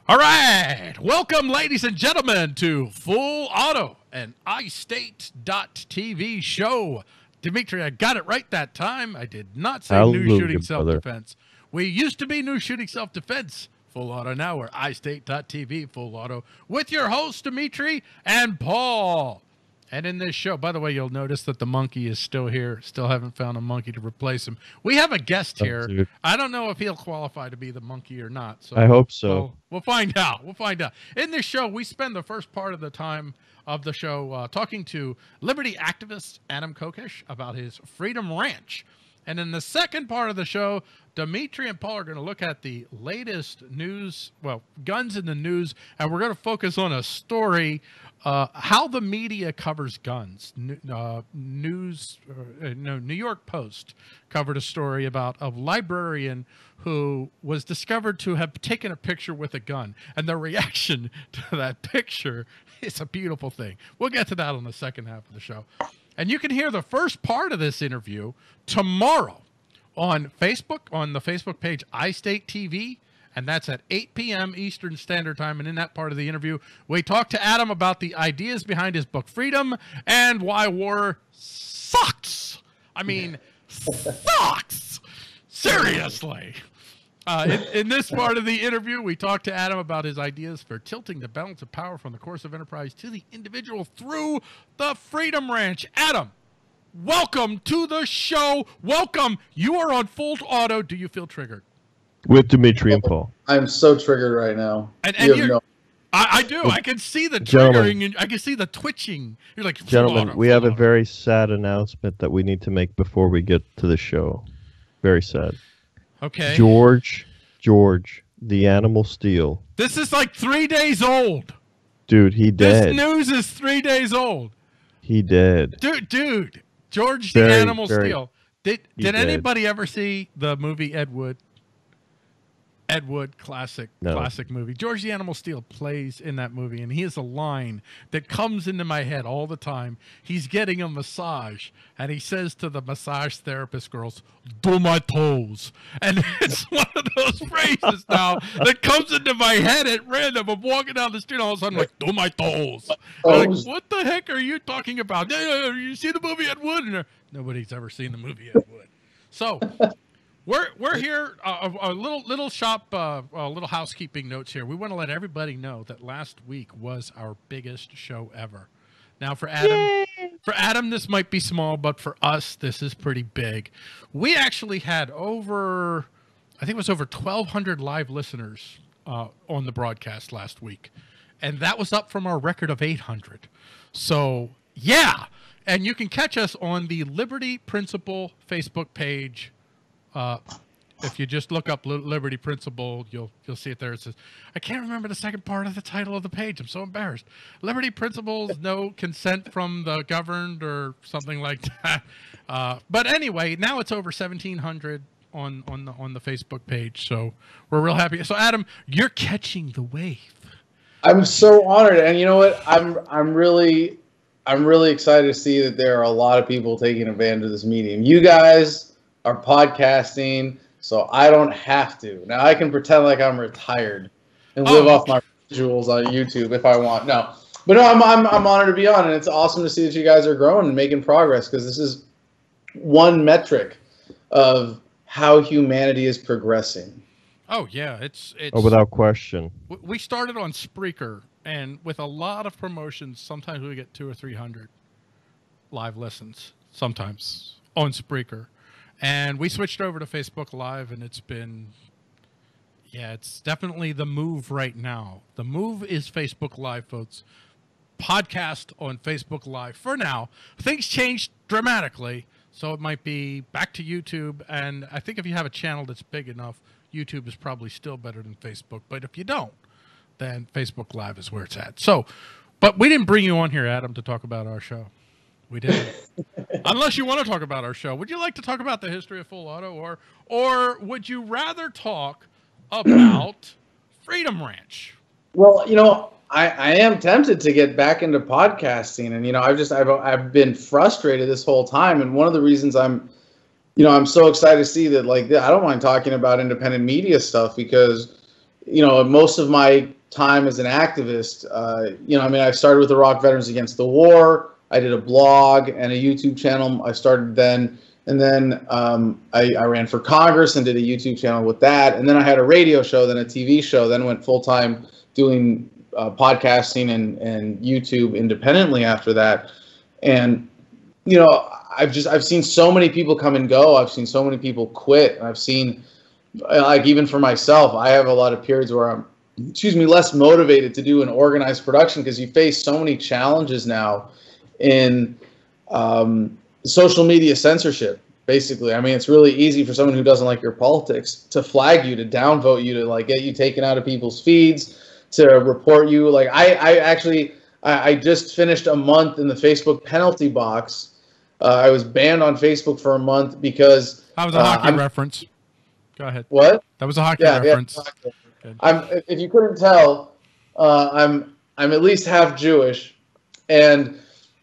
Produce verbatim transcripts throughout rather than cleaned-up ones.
All right, welcome, ladies and gentlemen, to Full Auto, an iState dot T V show. Dimitri, I got it right that time. I did not say Hallelujah, new shooting brother. self-defense. We used to be new shooting self-defense. Full Auto now. We're iState dot T V, Full Auto, with your hosts, Dimitri and Paul. And in this show, by the way, you'll notice that the monkey is still here. Still haven't found a monkey to replace him. We have a guest here. Dude. I don't know if he'll qualify to be the monkey or not. So I hope so. We'll, we'll find out. We'll find out. In this show, we spend the first part of the time of the show uh, talking to liberty activist Adam Kokesh about his Freedom Ranch. And in the second part of the show, Dimitri and Paul are going to look at the latest news, well, guns in the news, and we're going to focus on a story, uh, how the media covers guns. Uh, news, uh, no, New York Post covered a story about a librarian who was discovered to have taken a picture with a gun, and the reaction to that picture is a beautiful thing. We'll get to that on the second half of the show. And you can hear the first part of this interview tomorrow on Facebook, on the Facebook page iState T V, and that's at eight P M Eastern Standard Time. And in that part of the interview, we talk to Adam about the ideas behind his book Freedom and why war sucks. I mean, sucks. Seriously. Uh, in, in this part of the interview, we talk to Adam about his ideas for tilting the balance of power from the course of enterprise to the individual through the Freedom Ranch. Adam, welcome to the show. Welcome. You are on Full Auto. Do you feel triggered? With Dimitri and Paul. I'm so triggered right now. And, and You you're, have no- I, I do. I can see the Gentlemen. triggering, and I can see the twitching. You're like, Full Gentlemen, Auto, we Full have a Auto. very sad announcement that we need to make before we get to the show. Very sad. Okay. George, George, the animal steel. This is like three days old. Dude, he This dead. news is three days old. He dead. Dude, dude, George Very, the Animal very- Steel. Did he did did. anybody ever see the movie Ed Wood? Ed Wood, classic, No. classic movie. George the Animal Steel plays in that movie, and he has a line that comes into my head all the time. He's getting a massage, and he says to the massage therapist girls, "Do my toes." And it's one of those phrases now that comes into my head at random. I'm walking down the street, all of a sudden, I'm like, "Do my toes." I'm like, what the heck are you talking about? Yeah, yeah, yeah, you see the movie Ed Wood? And nobody's ever seen the movie Ed Wood. So we're we're here. Uh, a, a little little shop, uh, a little housekeeping notes here. We want to let everybody know that last week was our biggest show ever. Now for Adam, for Adam, this might be small, but for us, this is pretty big. We actually had over, I think it was over twelve hundred live listeners uh, on the broadcast last week, and that was up from our record of eight hundred. So yeah, and you can catch us on the Liberty Principle Facebook page. Uh, if you just look up Li- Liberty Principle, you'll you'll see it there. It says, I can't remember the second part of the title of the page. I'm so embarrassed. Liberty Principles, no consent from the governed or something like that. Uh, but anyway, now it's over seventeen hundred on on the on the Facebook page. So we're real happy. So Adam, you're catching the wave. I'm so honored, and you know what? I'm I'm really I'm really excited to see that there are a lot of people taking advantage of this medium. You guys are podcasting, so I don't have to. Now I can pretend like I'm retired and live Oh. off my residuals on YouTube if I want. No, but no, I'm I'm I'm honored to be on, and it's awesome to see that you guys are growing and making progress, because this is one metric of how humanity is progressing. Oh yeah, it's it's. Oh, without question. w- we started on Spreaker, and with a lot of promotions, sometimes we get two or three hundred live listens. Sometimes on Spreaker. And we switched over to Facebook Live, and it's been, yeah, it's definitely the move right now. The move is Facebook Live, folks. Podcast on Facebook Live for now. Things changed dramatically, so it might be back to YouTube. And I think if you have a channel that's big enough, YouTube is probably still better than Facebook. But if you don't, then Facebook Live is where it's at. So, but we didn't bring you on here, Adam, to talk about our show. We didn't. Unless you want to talk about our show. Would you like to talk about the history of Full Auto, or or would you rather talk about Freedom Ranch? Well, you know, I, I am tempted to get back into podcasting, and you know, I've just I've I've been frustrated this whole time, and one of the reasons I'm, you know, I'm so excited to see that, like, I don't mind talking about independent media stuff, because, you know, most of my time as an activist. Uh, you know, I mean, I started with Iraq Veterans Against the War. I did a blog and a YouTube channel. I started then, and then um, I, I ran for Congress and did a YouTube channel with that. And then I had a radio show, then a T V show, then went full time doing uh, podcasting and, and YouTube independently after that. And, you know, I've just, I've seen so many people come and go. I've seen so many people quit. I've seen, like, even for myself, I have a lot of periods where I'm, excuse me, less motivated to do an organized production because you face so many challenges now in um, social media censorship, basically. I mean, it's really easy for someone who doesn't like your politics to flag you, to downvote you, to like get you taken out of people's feeds, to report you. Like I, I actually, I, I just finished a month in the Facebook penalty box. Uh, I was banned on Facebook for a month because that was a uh, hockey I'm, reference. Go ahead. What? That was a hockey yeah, reference. Yeah. I'm. If you couldn't tell, uh, I'm. I'm at least half Jewish, and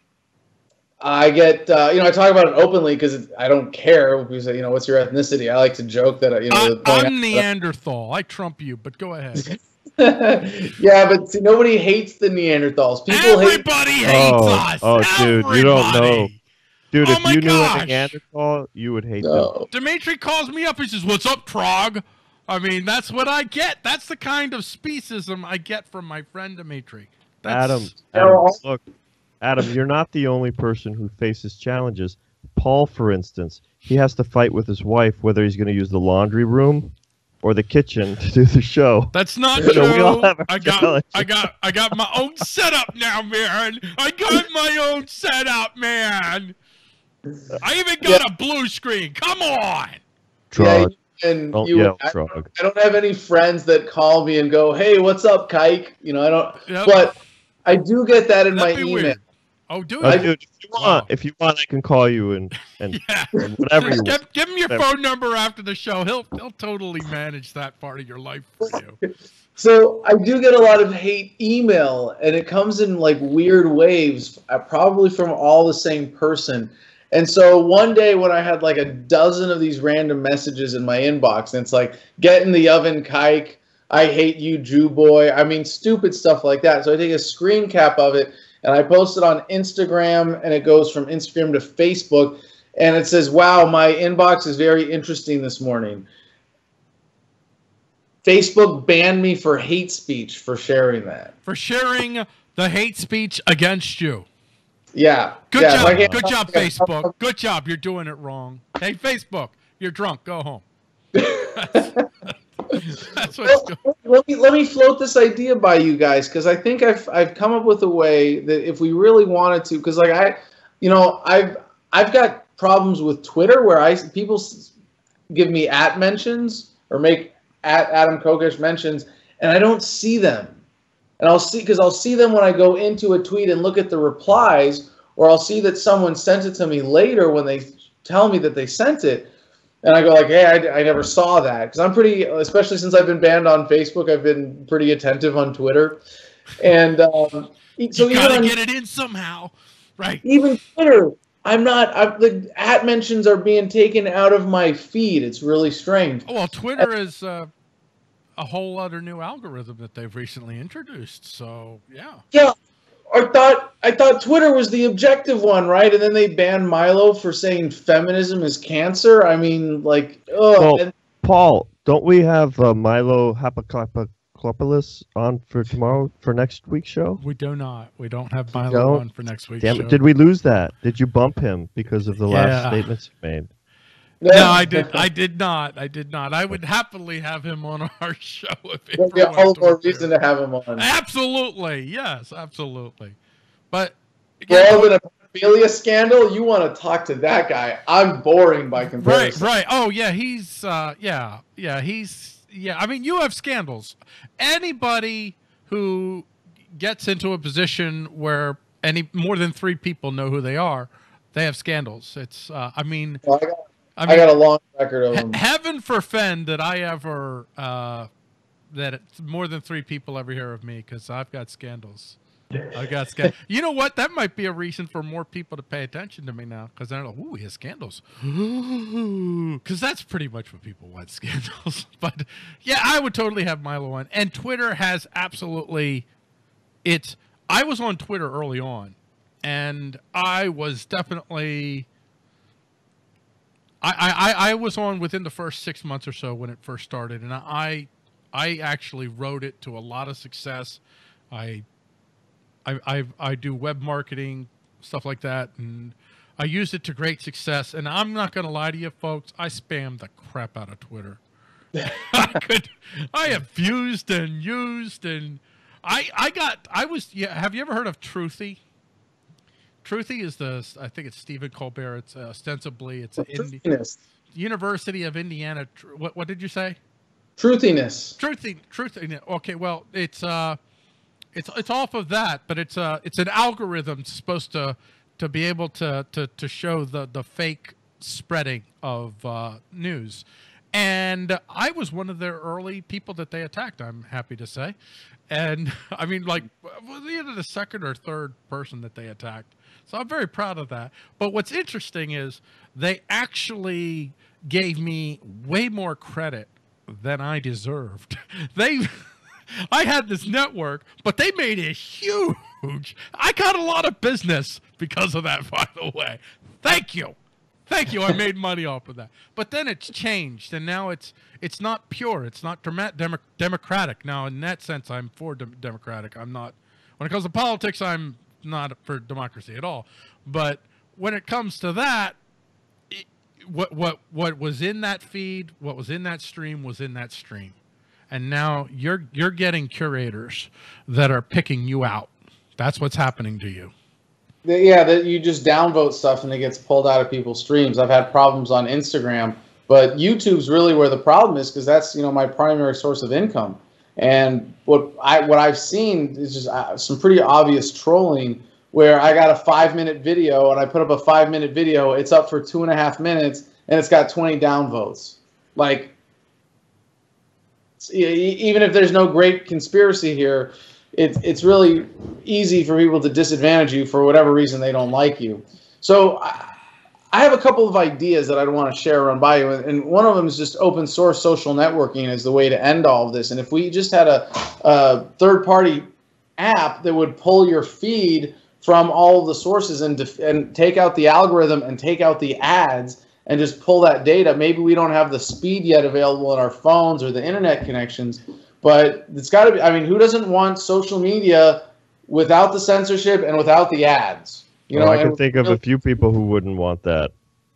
I get. Uh, you know, I talk about it openly because I don't care. People say, you know, what's your ethnicity? I like to joke that. You know, I, I'm Neanderthal. I trump you, but go ahead. Yeah, but see, nobody hates the Neanderthals. People Everybody hate. hates oh, us. Oh, dude, Everybody. you don't know. Dude, Oh if my you gosh. knew a Neanderthal, you would hate No. them. Dimitri calls me up. He says, "What's up, Trog?" I mean, that's what I get. That's the kind of speciesism I get from my friend Dimitri. That's, Adam, Adam, look, Adam, you're not the only person who faces challenges. Paul, for instance, he has to fight with his wife whether he's going to use the laundry room or the kitchen to do the show. That's not You know, we all true. have our I got, challenges. I got, I got my own setup now, man. I got my own setup, man. I even got Yeah. a blue screen. Come on. Trog. Yeah, and Don't you, yell, I, Trog. I don't have any friends that call me and go, "Hey, what's up, Kike?" You know, I don't. Yep. But I do get that in That'd my be email. weird. Oh, do Uh, it. dude, if you Wow. want, if you want, I can call you and and, Yeah. and whatever you want. Give, give him your Whatever. phone number after the show. He'll he'll totally manage that part of your life for you. So I do get a lot of hate email, and it comes in like weird waves, uh, probably from all the same person. And so one day when I had like a dozen of these random messages in my inbox, and it's like, "Get in the oven, Kike. I hate you, Jew boy." I mean, stupid stuff like that. So I take a screen cap of it, and I post it on Instagram, and it goes from Instagram to Facebook, and it says, "Wow, my inbox is very interesting this morning." Facebook banned me for hate speech for sharing that. For sharing the hate speech against you. Yeah. Good yeah, job. like, yeah, Good job, yeah, Facebook. Good job. You're doing it wrong. Hey, Facebook, you're drunk. Go home. That's, that's what's going Well, let me let me float this idea by you guys, because I think I've I've come up with a way that if we really wanted to, because like I, you know, I've I've got problems with Twitter where I people s- give me at mentions or make at Adam Kokesh mentions, and I don't see them. And I'll see, because I'll see them when I go into a tweet and look at the replies, or I'll see that someone sent it to me later when they tell me that they sent it. And I go like, hey, I, I never saw that. Because I'm pretty, especially since I've been banned on Facebook, I've been pretty attentive on Twitter. And um, e- so You even gotta on, get it in somehow. Right. even Twitter, I'm not, I, the at mentions are being taken out of my feed. It's really strange. Oh, well, Twitter is uh, a whole other new algorithm that they've recently introduced. So, yeah. Yeah, I thought I thought Twitter was the objective one, right? And then they banned Milo for saying feminism is cancer. I mean, like, oh, Well, and, Paul, don't we have uh, Milo Hapakopoulos on for tomorrow for next week's show? We do not. We don't have don't? Milo on for next week's Damn show. it! Did we lose that? Did you bump him because of the last Yeah. statements you made? No, I did. I did not. I did not. I would happily have him on our show if it There'll be were all to the more appear. reason to have him on. Absolutely, yes, absolutely. But Well, in a pedophilia scandal, you want to talk to that guy. I'm boring by right, comparison. right. Oh, yeah, he's, uh, yeah, yeah, he's, yeah. I mean, you have scandals. Anybody who gets into a position where any more than three people know who they are, they have scandals. It's, uh, I mean, Well, I, got, I I, mean, got a long record of he- him. heaven forfend that I ever uh, that it's more than three people ever hear of me because I've got scandals. I got scandals. You know what? That might be a reason for more people to pay attention to me now, because they're like, "Ooh, he has scandals." Because that's pretty much what people want, scandals. But yeah, I would totally have Milo on. And Twitter has absolutely. It's. I was on Twitter early on, and I was definitely. I, I, I was on within the first six months or so when it first started, and I I actually rode it to a lot of success. I I I, I do web marketing, stuff like that, and I used it to great success. And I'm not going to lie to you, folks, I spammed the crap out of Twitter. I could I abused and used, and I I got I was yeah. Have you ever heard of Truthy? Truthy is the, I think it's Stephen Colbert. It's uh, ostensibly, it's an Indi University of Indiana. What, what did you say? Truthiness. Truthy, truthy. Okay, well, it's uh, it's it's off of that, but it's uh, it's an algorithm supposed to to be able to to to show the the fake spreading of uh, news. And I was one of their early people that they attacked, I'm happy to say. And I mean, like, either the second or third person that they attacked. So I'm very proud of that. But what's interesting is they actually gave me way more credit than I deserved. They, I had this network, but they made it huge. I got a lot of business because of that, by the way. Thank you. Thank you. I made money off of that. But then it's changed, and now it's it's not pure. It's not dem democratic. Now, in that sense, I'm for dem democratic. I'm not. When it comes to politics, I'm not for democracy at all. But when it comes to that, it, what what what was in that feed, what was in that stream, was in that stream, and now you're you're getting curators that are picking you out. That's what's happening to you. Yeah, that you just downvote stuff and it gets pulled out of people's streams. I've had problems on Instagram, but YouTube's really where the problem is, because that's, you know, my primary source of income. And what I what I've seen is just uh, some pretty obvious trolling, where I got a five minute video and I put up a five minute video. It's up for two and a half minutes and it's got twenty downvotes. Like, even if there's no great conspiracy here, It's, it's really easy for people to disadvantage you for whatever reason they don't like you. So I, I have a couple of ideas that I'd want to share run by you. And one of them is just open source social networking as the way to end all of this. And if we just had a, a third-party app that would pull your feed from all of the sources and, and take out the algorithm and take out the ads and just pull that data, maybe we don't have the speed yet available in our phones or the internet connections. But it's got to be, I mean, who doesn't want social media without the censorship and without the ads? You well, know, I can think of a few people who wouldn't want that.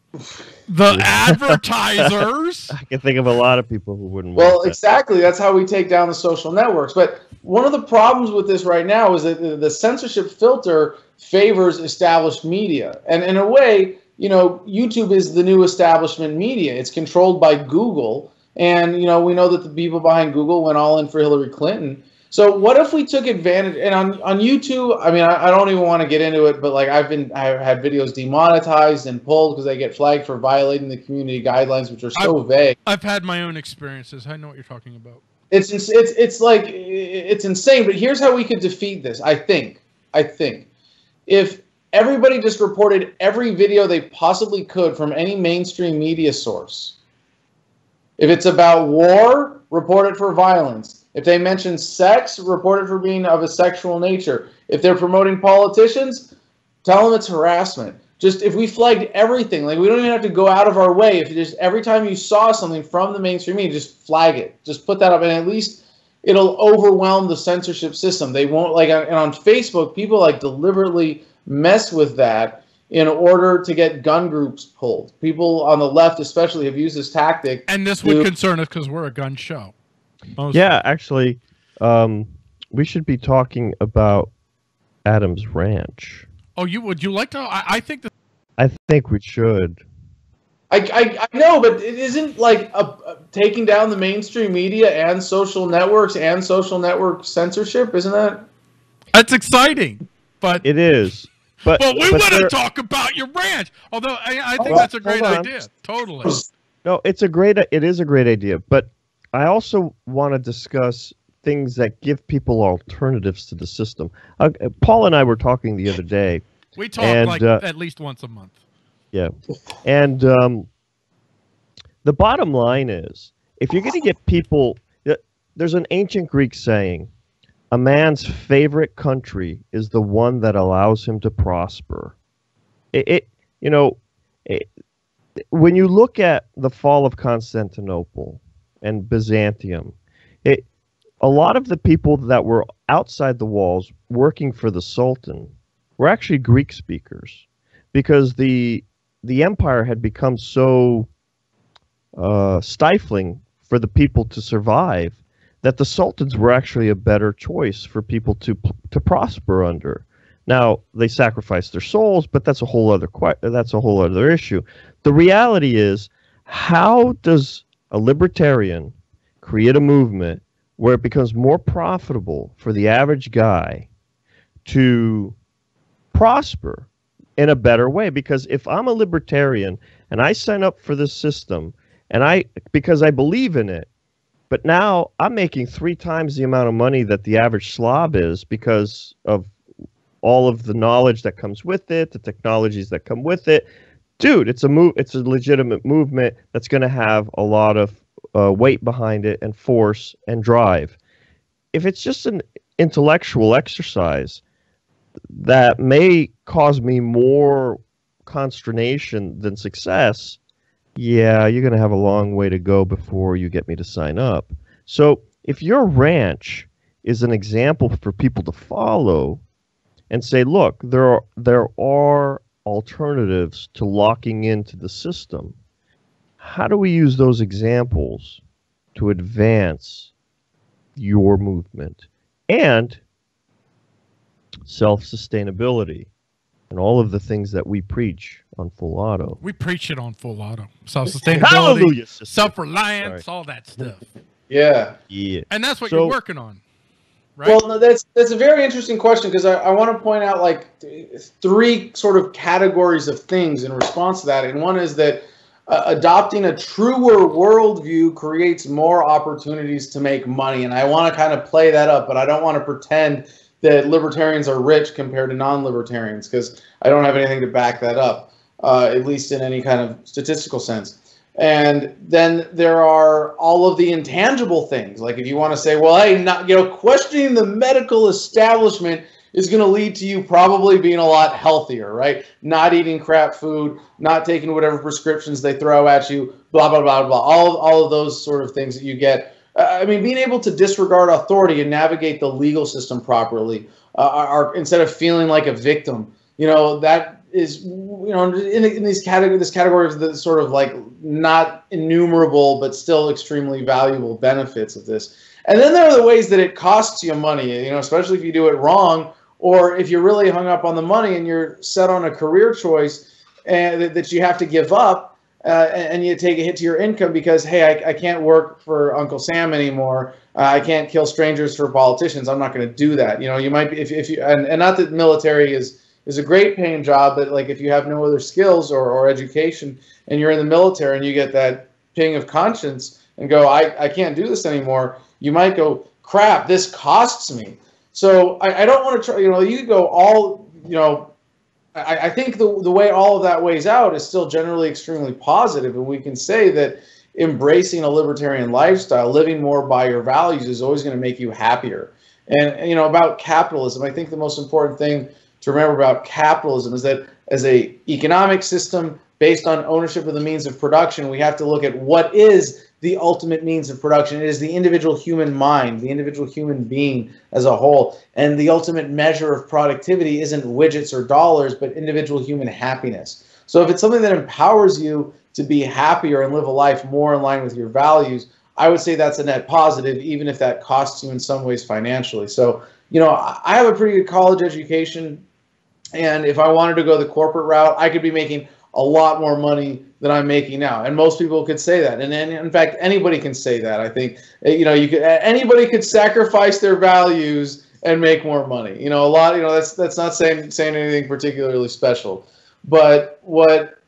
The advertisers? I can think of a lot of people who wouldn't well, want that. exactly. That's how we take down the social networks. But one of the problems with this right now is that the censorship filter favors established media. And in a way, you know, YouTube is the new establishment media. It's controlled by Google. And, you know, we know that the people behind Google went all in for Hillary Clinton. So what if we took advantage, and on, on YouTube, I mean, I, I don't even want to get into it, but like I've been, I've had videos demonetized and pulled because they get flagged for violating the community guidelines, which are so I've, vague. I've had my own experiences. I know what you're talking about. It's, it's, it's like, it's insane, but here's how we could defeat this. I think, I think if everybody just reported every video they possibly could from any mainstream media source. If it's about war, report it for violence. If they mention sex, report it for being of a sexual nature. If they're promoting politicians, tell them it's harassment. Just if we flagged everything, like we don't even have to go out of our way. If you just every time you saw something from the mainstream media, just flag it. Just put that up, and at least it'll overwhelm the censorship system. They won't like, and on Facebook, people like deliberately mess with that in order to get gun groups pulled. People on the left especially have used this tactic. And this would concern us because we're a gun show. Mostly. Yeah, actually, um, we should be talking about Adam's ranch. Oh, you would you like to? I, I think that. I think we should. I, I, I know, but it isn't like a, a, taking down the mainstream media and social networks and social network censorship, isn't that? That's exciting, but it is. But, but we but want to there... talk about your ranch. Although I, I think well, that's a great hold on. idea. Totally. No, it's a great. It is a great idea. But I also want to discuss things that give people alternatives to the system. Uh, Paul and I were talking the other day. We talk and, like uh, at least once a month. Yeah. And um, the bottom line is, if you're going to get people, there's an ancient Greek saying, a man's favorite country is the one that allows him to prosper. It, it you know, it, when you look at the fall of Constantinople and Byzantium, it, a lot of the people that were outside the walls working for the Sultan were actually Greek speakers, because the the empire had become so uh, stifling for the people to survive that the sultans were actually a better choice for people to to prosper under. Now, they sacrificed their souls, but that's a whole other that's a whole other issue. The reality is, how does a libertarian create a movement where it becomes more profitable for the average guy to prosper in a better way? Because if I'm a libertarian and I sign up for this system, and I because I believe in it, but now I'm making three times the amount of money that the average slob is because of all of the knowledge that comes with it, the technologies that come with it. Dude, it's a move. It's a legitimate movement that's going to have a lot of uh, weight behind it and force and drive. If it's just an intellectual exercise that may cause me more consternation than success, yeah, you're going to have a long way to go before you get me to sign up. So if your ranch is an example for people to follow and say, look, there are, there are alternatives to locking into the system, how do we use those examples to advance your movement and self-sustainability and all of the things that we preach on Full Auto? We preach it on Full Auto. Self-sustainability, Hallelujah, sister. self-reliance, Sorry. all that stuff. Yeah. Yeah. And that's what So- you're working on, right? Well, no, that's that's a very interesting question, because I, I want to point out like th- three sort of categories of things in response to that. And one is that uh, adopting a truer worldview creates more opportunities to make money. And I want to kind of play that up, but I don't want to pretend that libertarians are rich compared to non-libertarians, because I don't have anything to back that up, uh, at least in any kind of statistical sense. And then there are all of the intangible things. Like if you want to say, well, hey, not, you know, questioning the medical establishment is going to lead to you probably being a lot healthier, right? Not eating crap food, not taking whatever prescriptions they throw at you, blah, blah, blah, blah. All, all of those sort of things that you get. I mean, being able to disregard authority and navigate the legal system properly, uh, are, instead of feeling like a victim, you know, that is, you know, in, in these category, this category of the sort of like not innumerable, but still extremely valuable benefits of this. And then there are the ways that it costs you money, you know, especially if you do it wrong, or if you're really hung up on the money and you're set on a career choice and that, that you have to give up. Uh, and, and you take a hit to your income because, hey, I, I can't work for Uncle Sam anymore. Uh, I can't kill strangers for politicians. I'm not going to do that. You know, you might be, if, if you, and, and not that military is, is a great paying job, but like if you have no other skills or, or education and you're in the military and you get that ping of conscience and go, I, I can't do this anymore, you might go, crap, this costs me. So I, I don't want to try, you know, you go all, you know, I, I think the the way all of that weighs out is still generally extremely positive, and we can say that embracing a libertarian lifestyle, living more by your values, is always going to make you happier. And, and you know, about capitalism, I think the most important thing to remember about capitalism is that as a economic system based on ownership of the means of production, we have to look at what is the ultimate means of production. It is the individual human mind, the individual human being as a whole. And the ultimate measure of productivity isn't widgets or dollars, but individual human happiness. So if it's something that empowers you to be happier and live a life more in line with your values, I would say that's a net positive, even if that costs you in some ways financially. So, you know, I have a pretty good college education, and if I wanted to go the corporate route, I could be making a lot more money than I'm making now. And most people could say that. And then, in fact, anybody can say that. I think, you know, you could, anybody could sacrifice their values and make more money. You know, a lot, you know, that's, that's not saying, saying anything particularly special. But what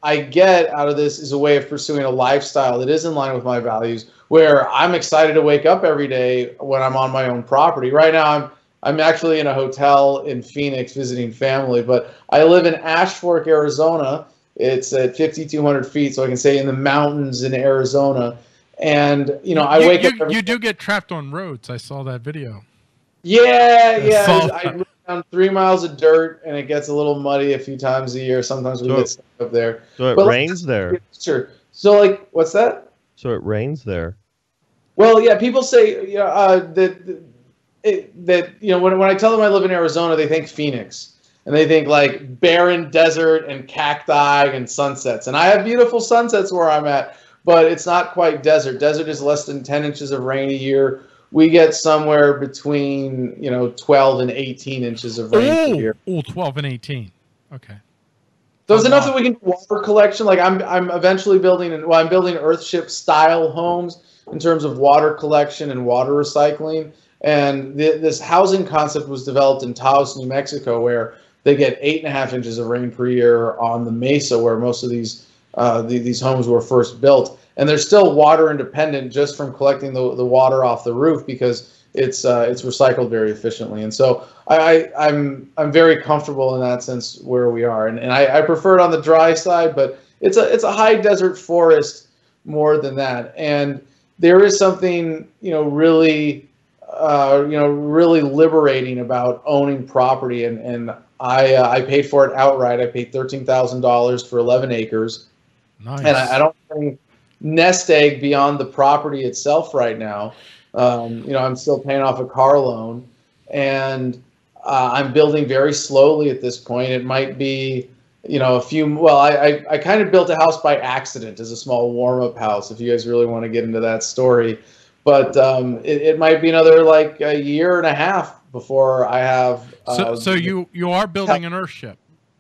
I get out of this is a way of pursuing a lifestyle that is in line with my values, where I'm excited to wake up every day when I'm on my own property. Right now, I'm I'm actually in a hotel in Phoenix visiting family, but I live in Ash Fork, Arizona. It's at fifty-two hundred feet, so I can say in the mountains in Arizona. And you know, I you, wake you, up. Every you do get trapped on roads. I saw that video. Yeah, yeah. saw I run down three miles of dirt, and it gets a little muddy a few times a year. Sometimes we So- get stuck up there. So it But like, rains there. Sure. So, like, what's that? So it rains there. Well, yeah. People say, yeah, uh, that it, that you know, when when I tell them I live in Arizona, they think Phoenix, and they think like barren desert and cacti and sunsets. And I have beautiful sunsets where I'm at, but it's not quite desert. Desert is less than ten inches of rain a year. We get somewhere between, you know, twelve and eighteen inches of rain Oh, per year. oh, twelve and eighteen. Okay. So it's A enough lot. that we can do water collection. Like I'm, I'm eventually building, well, I'm building Earthship style homes in terms of water collection and water recycling. And th this housing concept was developed in Taos, New Mexico, where they get eight and a half inches of rain per year on the mesa, where most of these uh, the, these homes were first built. And they're still water independent just from collecting the, the water off the roof, because it's uh, it's recycled very efficiently. And so I, I, I'm I'm very comfortable in that sense where we are. And, and I, I prefer it on the dry side, but it's a it's a high desert forest more than that. And there is something, you know, really uh, you know, really liberating about owning property. And, and I uh, I paid for it outright. I paid thirteen thousand dollars for eleven acres. Nice. And I, I don't think nest egg beyond the property itself right now. Um, you know, I'm still paying off a car loan, and uh, I'm building very slowly at this point. It might be, you know, a few. Well, I I, I kind of built a house by accident as a small warm up house. If you guys really want to get into that story, but um, it, it might be another like a year and a half before I have. Uh, so, so you you are building an Earthship.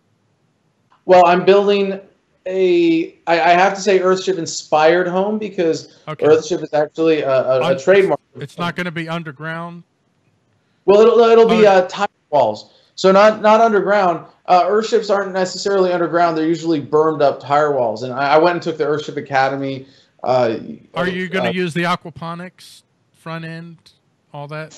Well, I'm building a, I, I have to say Earthship inspired home, because Okay. Earthship is actually a, a, a Un- trademark. It's not going to be underground. Well, it'll it'll be Oh. uh, tire walls, so not not underground. Uh, Earthships aren't necessarily underground; they're usually bermed up tire walls. And I, I went and took the Earthship Academy. Uh, Are you going to uh, use the aquaponics front end, all that?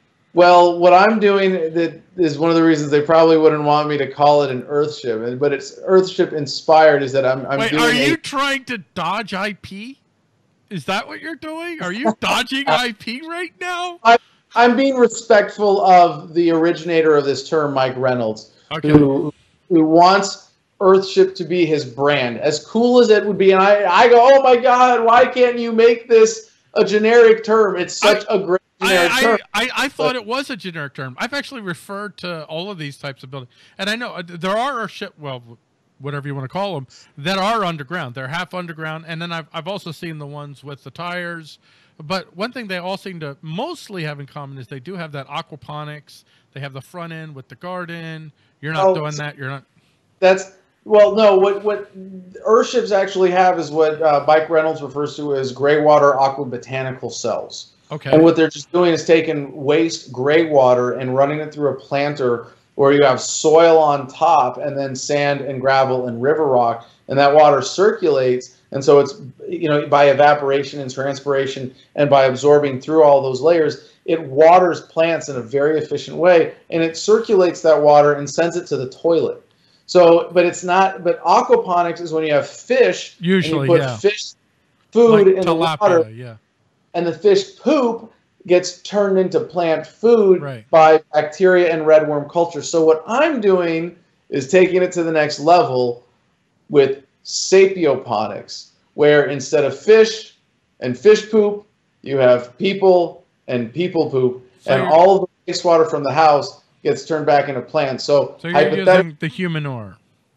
Well, what I'm doing that is one of the reasons they probably wouldn't want me to call it an Earthship, and- but it's Earthship inspired. Is that I'm I'm Wait, doing are a- you trying to dodge I P? Is that what you're doing? Are you dodging I P right now? I'm being respectful of the originator of this term, Mike Reynolds, Okay. who who wants Earthship to be his brand. As cool as it would be, and I, I go, oh my God, why can't you make this a generic term? It's such a great generic I, term. I, I, I thought it was a generic term. I've actually referred to all of these types of buildings. And I know uh, there are Earthship, well, whatever you want to call them, that are underground. They're half underground. And then I've, I've also seen the ones with the tires. But one thing they all seem to mostly have in common is they do have that aquaponics. They have the front end with the garden. You're not Oh, doing so- that. You're not. That's well, no. What what Earthships actually have is what uh, Mike Reynolds refers to as gray water aqua botanical cells. Okay. And what they're just doing is taking waste gray water and running it through a planter where you have soil on top and then sand and gravel and river rock, and that water circulates. And so it's, you know, by evaporation and transpiration and by absorbing through all those layers, it waters plants in a very efficient way, and it circulates that water and sends it to the toilet. So, but it's not, but aquaponics is when you have fish, Usually, and you put yeah. fish food Like in the tilapia, water, yeah. and the fish poop gets turned into plant food Right. by bacteria and redworm culture. So what I'm doing is taking it to the next level with sapioponics, where instead of fish and fish poop, you have people and people poop, So and you're- all of the wastewater from the house gets turned back into plants. So, So you're hypothetically, using the humanure.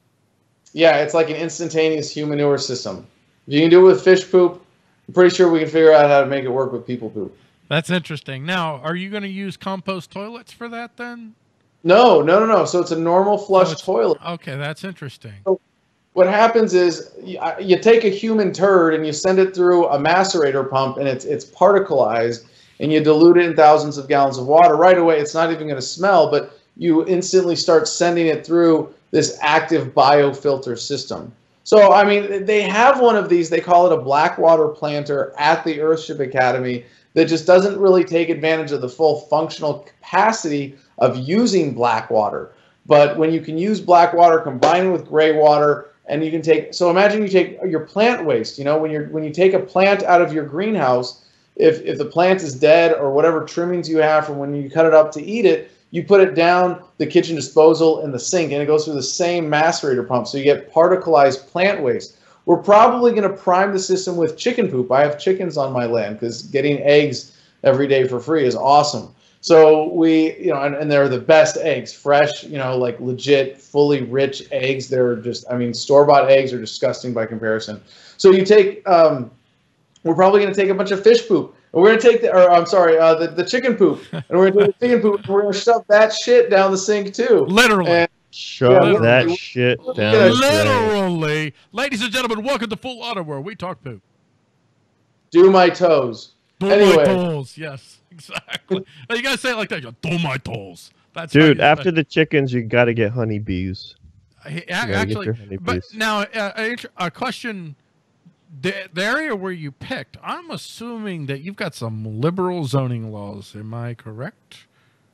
yeah, it's like an instantaneous humanure system. If you can do it with fish poop, I'm pretty sure we can figure out how to make it work with people poop. That's interesting. Now, are you going to use compost toilets for that then? No, no, no, no. So it's a normal flush So it's- toilet. Okay, that's interesting. What happens is you, you take a human turd and you send it through a macerator pump, and it's it's particleized, and you dilute it in thousands of gallons of water. Right away, it's not even going to smell, but you instantly start sending it through this active biofilter system. So, I mean, they have one of these. They call it a Blackwater planter at the Earthship Academy that just doesn't really take advantage of the full functional capacity of using Blackwater. But when you can use Blackwater combined with gray water, and you can take, so imagine you take your plant waste, you know, when you're when you take a plant out of your greenhouse, if if the plant is dead or whatever trimmings you have from when you cut it up to eat it, you put it down the kitchen disposal in the sink, and it goes through the same macerator pump, so you get particleized plant waste. We're probably going to prime the system with chicken poop. I have chickens on my land because getting eggs every day for free is awesome. So we, you know, and, and they're the best eggs, fresh, you know, like legit, fully rich eggs. They're just, I mean, store-bought eggs are disgusting by comparison. So you take, um, we're probably going to take a bunch of fish poop. And we're going to take the, or I'm sorry, uh, the, the chicken poop. And we're going to take the chicken poop and we're going to shove that shit down the sink too. Literally. And, Shove yeah, that literally. shit down the drain. Literally. Ladies and gentlemen, welcome to Full Auto where we talk poop. Do my toes. Do Anyway. my toes. Yes, exactly. You got to say it like that. You go, do my toes. That's how Dude, you after say- the chickens, you got to get honeybees. I- You I- gotta get Actually, your but honeybees. now uh, a, a question. The, the area where you picked, I'm assuming that you've got some liberal zoning laws. Am I correct?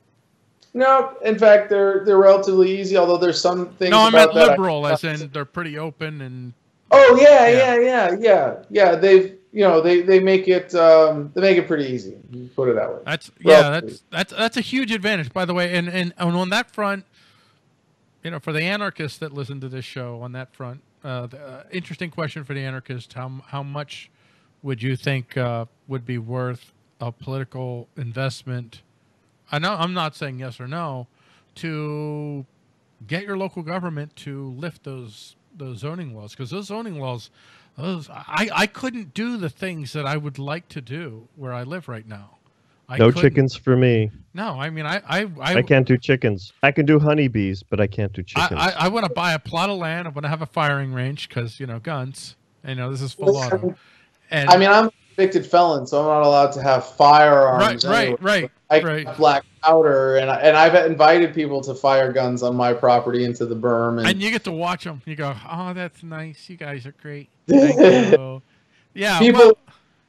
No, in fact, they're they're relatively easy. Although there's some things. No, I about meant that liberal, I, as in they're pretty open and. Oh yeah, Yeah. yeah, yeah, yeah, yeah. They've you know they they make it um, they make it pretty easy. Put it that way. That's yeah, Relatively. that's that's that's a huge advantage, by the way. And and, and on that front, you know, for the anarchists that listen to this show, on that front, uh, the, uh, interesting question for the anarchist: how how much would you think uh, would be worth a political investment? I know I'm not saying yes or no to get your local government to lift those those zoning laws, because those zoning laws, those I I couldn't do the things that I would like to do where I live right now. I No couldn't. chickens for me. No, I mean I I I, I can't do chickens. I can do honeybees, but I can't do I, chickens. I, I want to buy a plot of land. I want to have a firing range because you know guns. You know this is full auto. And I mean, I'm a convicted felon, so I'm not allowed to have firearms. right, right, anywhere. right, I right. have black powder, and I, and I've invited people to fire guns on my property into the berm. And, And you get to watch them. You go, oh, that's nice. You guys are great. Thank you. Yeah. People- well,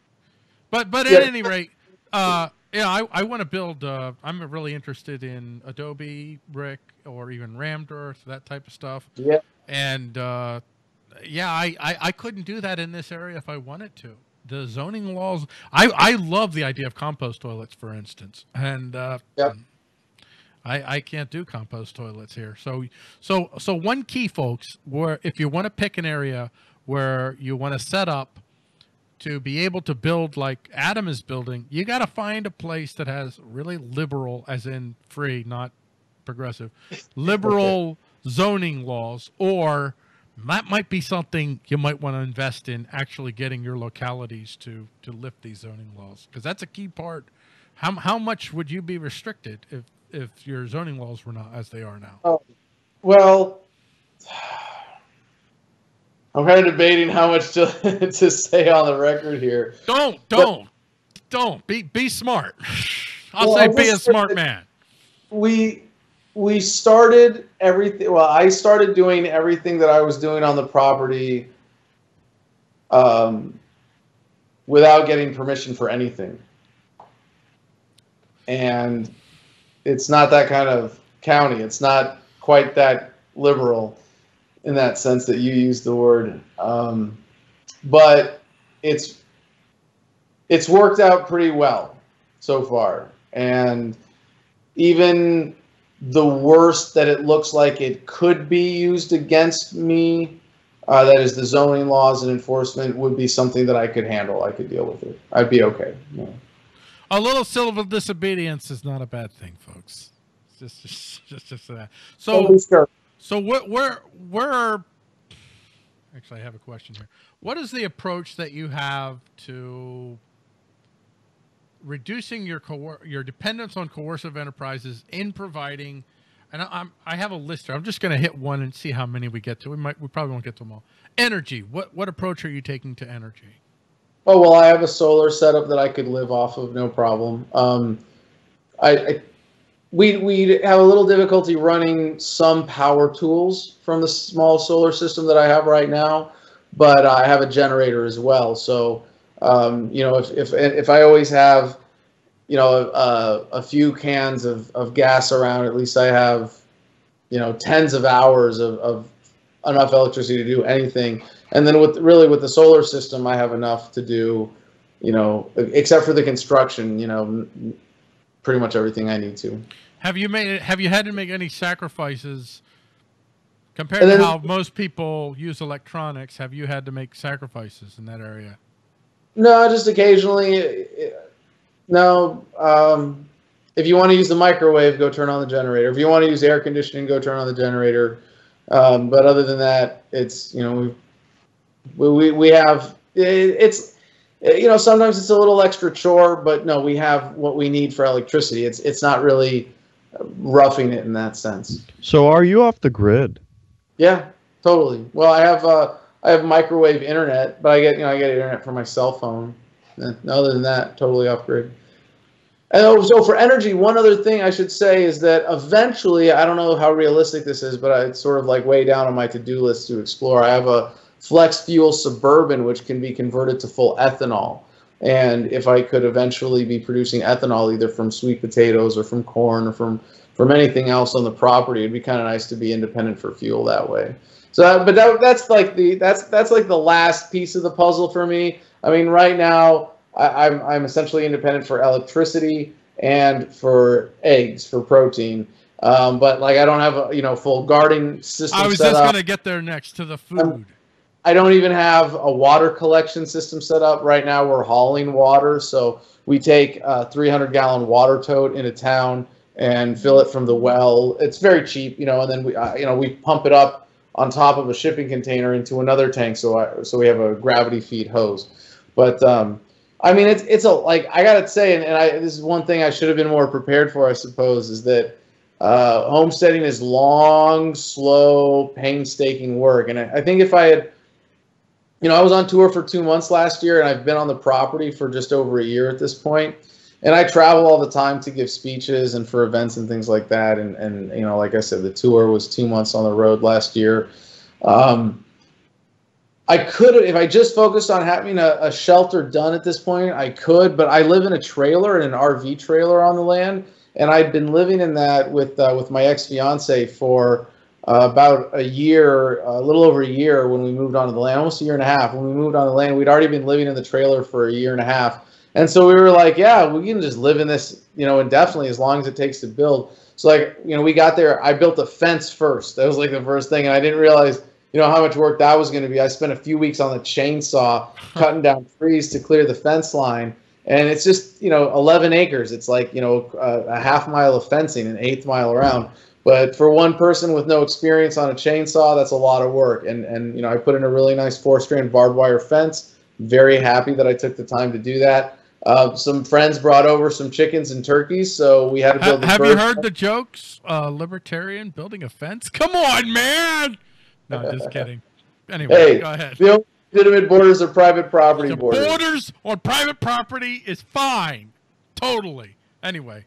but but at Yeah. any rate, uh, yeah, I, I want to build. Uh, I'm really interested in Adobe brick or even rammed earth, that type of stuff. yeah, And uh, yeah, I, I, I couldn't do that in this area if I wanted to. The zoning laws. I, I love the idea of compost toilets, for instance, and uh, Yep. I, I can't do compost toilets here. So so so one key, folks, where if you want to pick an area where you want to set up to be able to build like Adam is building, you got to find a place that has really liberal, as in free, not progressive, liberal zoning laws, or that might be something you might want to invest in, actually getting your localities to to lift these zoning laws, because that's a key part. How how much would you be restricted if if your zoning laws were not as they are now? Oh, well, I'm kind of debating how much to to say on the record here. Don't don't don't be be smart. I'll Well, say I be a was- smart man. We we started everything. Well, I started doing everything that I was doing on the property um, without getting permission for anything, and it's not that kind of county. It's not quite that liberal in that sense that you used the word, um, but it's it's worked out pretty well so far, and even the worst that it looks like it could be used against me, uh, that is the zoning laws and enforcement, would be something that I could handle. I could deal with it. I'd be okay. Yeah. A little civil disobedience is not a bad thing, folks. Just just just, just that. So Totally sure. so what where where actually I have a question here. What is the approach that you have to reducing your coer- your dependence on coercive enterprises in providing, and I, I'm I have a list here. I'm just going to hit one and see how many we get to. We might we probably won't get to them all. Energy. What what approach are you taking to energy? Oh, well, I have a solar setup that I could live off of, no problem. Um, I, I we we have a little difficulty running some power tools from the small solar system that I have right now, but I have a generator as well. So um, you know, if if if I always have, you know, a, a few cans of, of gas around, at least I have, you know, tens of hours of, of enough electricity to do anything. And then with really with the solar system, I have enough to do, you know, except for the construction, you know, pretty much everything I need to. Have you made? Have you had to make any sacrifices compared And to then, how most people use electronics? Have you had to make sacrifices in that area? no, just occasionally. No, um, if you want to use the microwave, go turn on the generator. If you want to use air conditioning, go turn on the generator. Um, but other than that, it's, you know, we we we have it, it's you know, sometimes it's a little extra chore, but no, we have what we need for electricity. It's it's not really roughing it in that sense. So are you off the grid? Yeah, totally. Well, I have uh, I have microwave internet, but I get you know I get internet from my cell phone. And other than that, totally off grid. And so for energy, one other thing I should say is that eventually, I don't know how realistic this is, but it's sort of like way down on my to-do list to explore. I have a flex fuel Suburban, which can be converted to full ethanol. And if I could eventually be producing ethanol either from sweet potatoes or from corn or from, from anything else on the property, it'd be kind of nice to be independent for fuel that way. So, but that, that's like the that's that's like the last piece of the puzzle for me. I mean, right now, I, I'm I'm essentially independent for electricity and for eggs for protein. Um, but like I don't have a you know full garden system. I was set just up. going to get there next to the food. Um, I don't even have a water collection system set up right now. We're hauling water, so we take a three hundred gallon water tote into town and fill it from the well. It's very cheap, you know, and then we uh, you know we pump it up on top of a shipping container into another tank, so I, so we have a gravity feed hose. But um, I mean, it's it's a like I gotta say, and, and I this is one thing I should have been more prepared for, I suppose, is that uh, homesteading is long, slow, painstaking work. And I, I think if I had, you know, I was on tour for two months last year, and I've been on the property for just over a year at this point. And I travel all the time to give speeches and for events and things like that. And, and you know, like I said, the tour was two months on the road last year. Um, I could, if I just focused on having a, a shelter done at this point, I could. But I live in a trailer, in an R V trailer on the land. And I'd been living in that with, uh, with my ex-fiance for uh, about a year, a little over a year when we moved onto the land, almost a year and a half. When we moved on the land, we'd already been living in the trailer for a year and a half. And so we were like, yeah, we can just live in this, you know, indefinitely as long as it takes to build. So like, you know, we got there. I built a fence first. That was like the first thing. And I didn't realize, you know, how much work that was going to be. I spent a few weeks on the chainsaw cutting down trees to clear the fence line. And it's just, you know, eleven acres. It's like, you know, a, a half mile of fencing, an eighth mile around. But for one person with no experience on a chainsaw, that's a lot of work. And, and you know, I put in a really nice four strand barbed wire fence. Very happy that I took the time to do that. Uh, some friends brought over some chickens and turkeys, so we had to build. Ha- have the you heard the jokes? Uh, libertarian building a fence? Come on, man! No, just kidding. Anyway, hey, go ahead. The only legitimate borders are private property The borders. borders on private property is fine, totally. Anyway,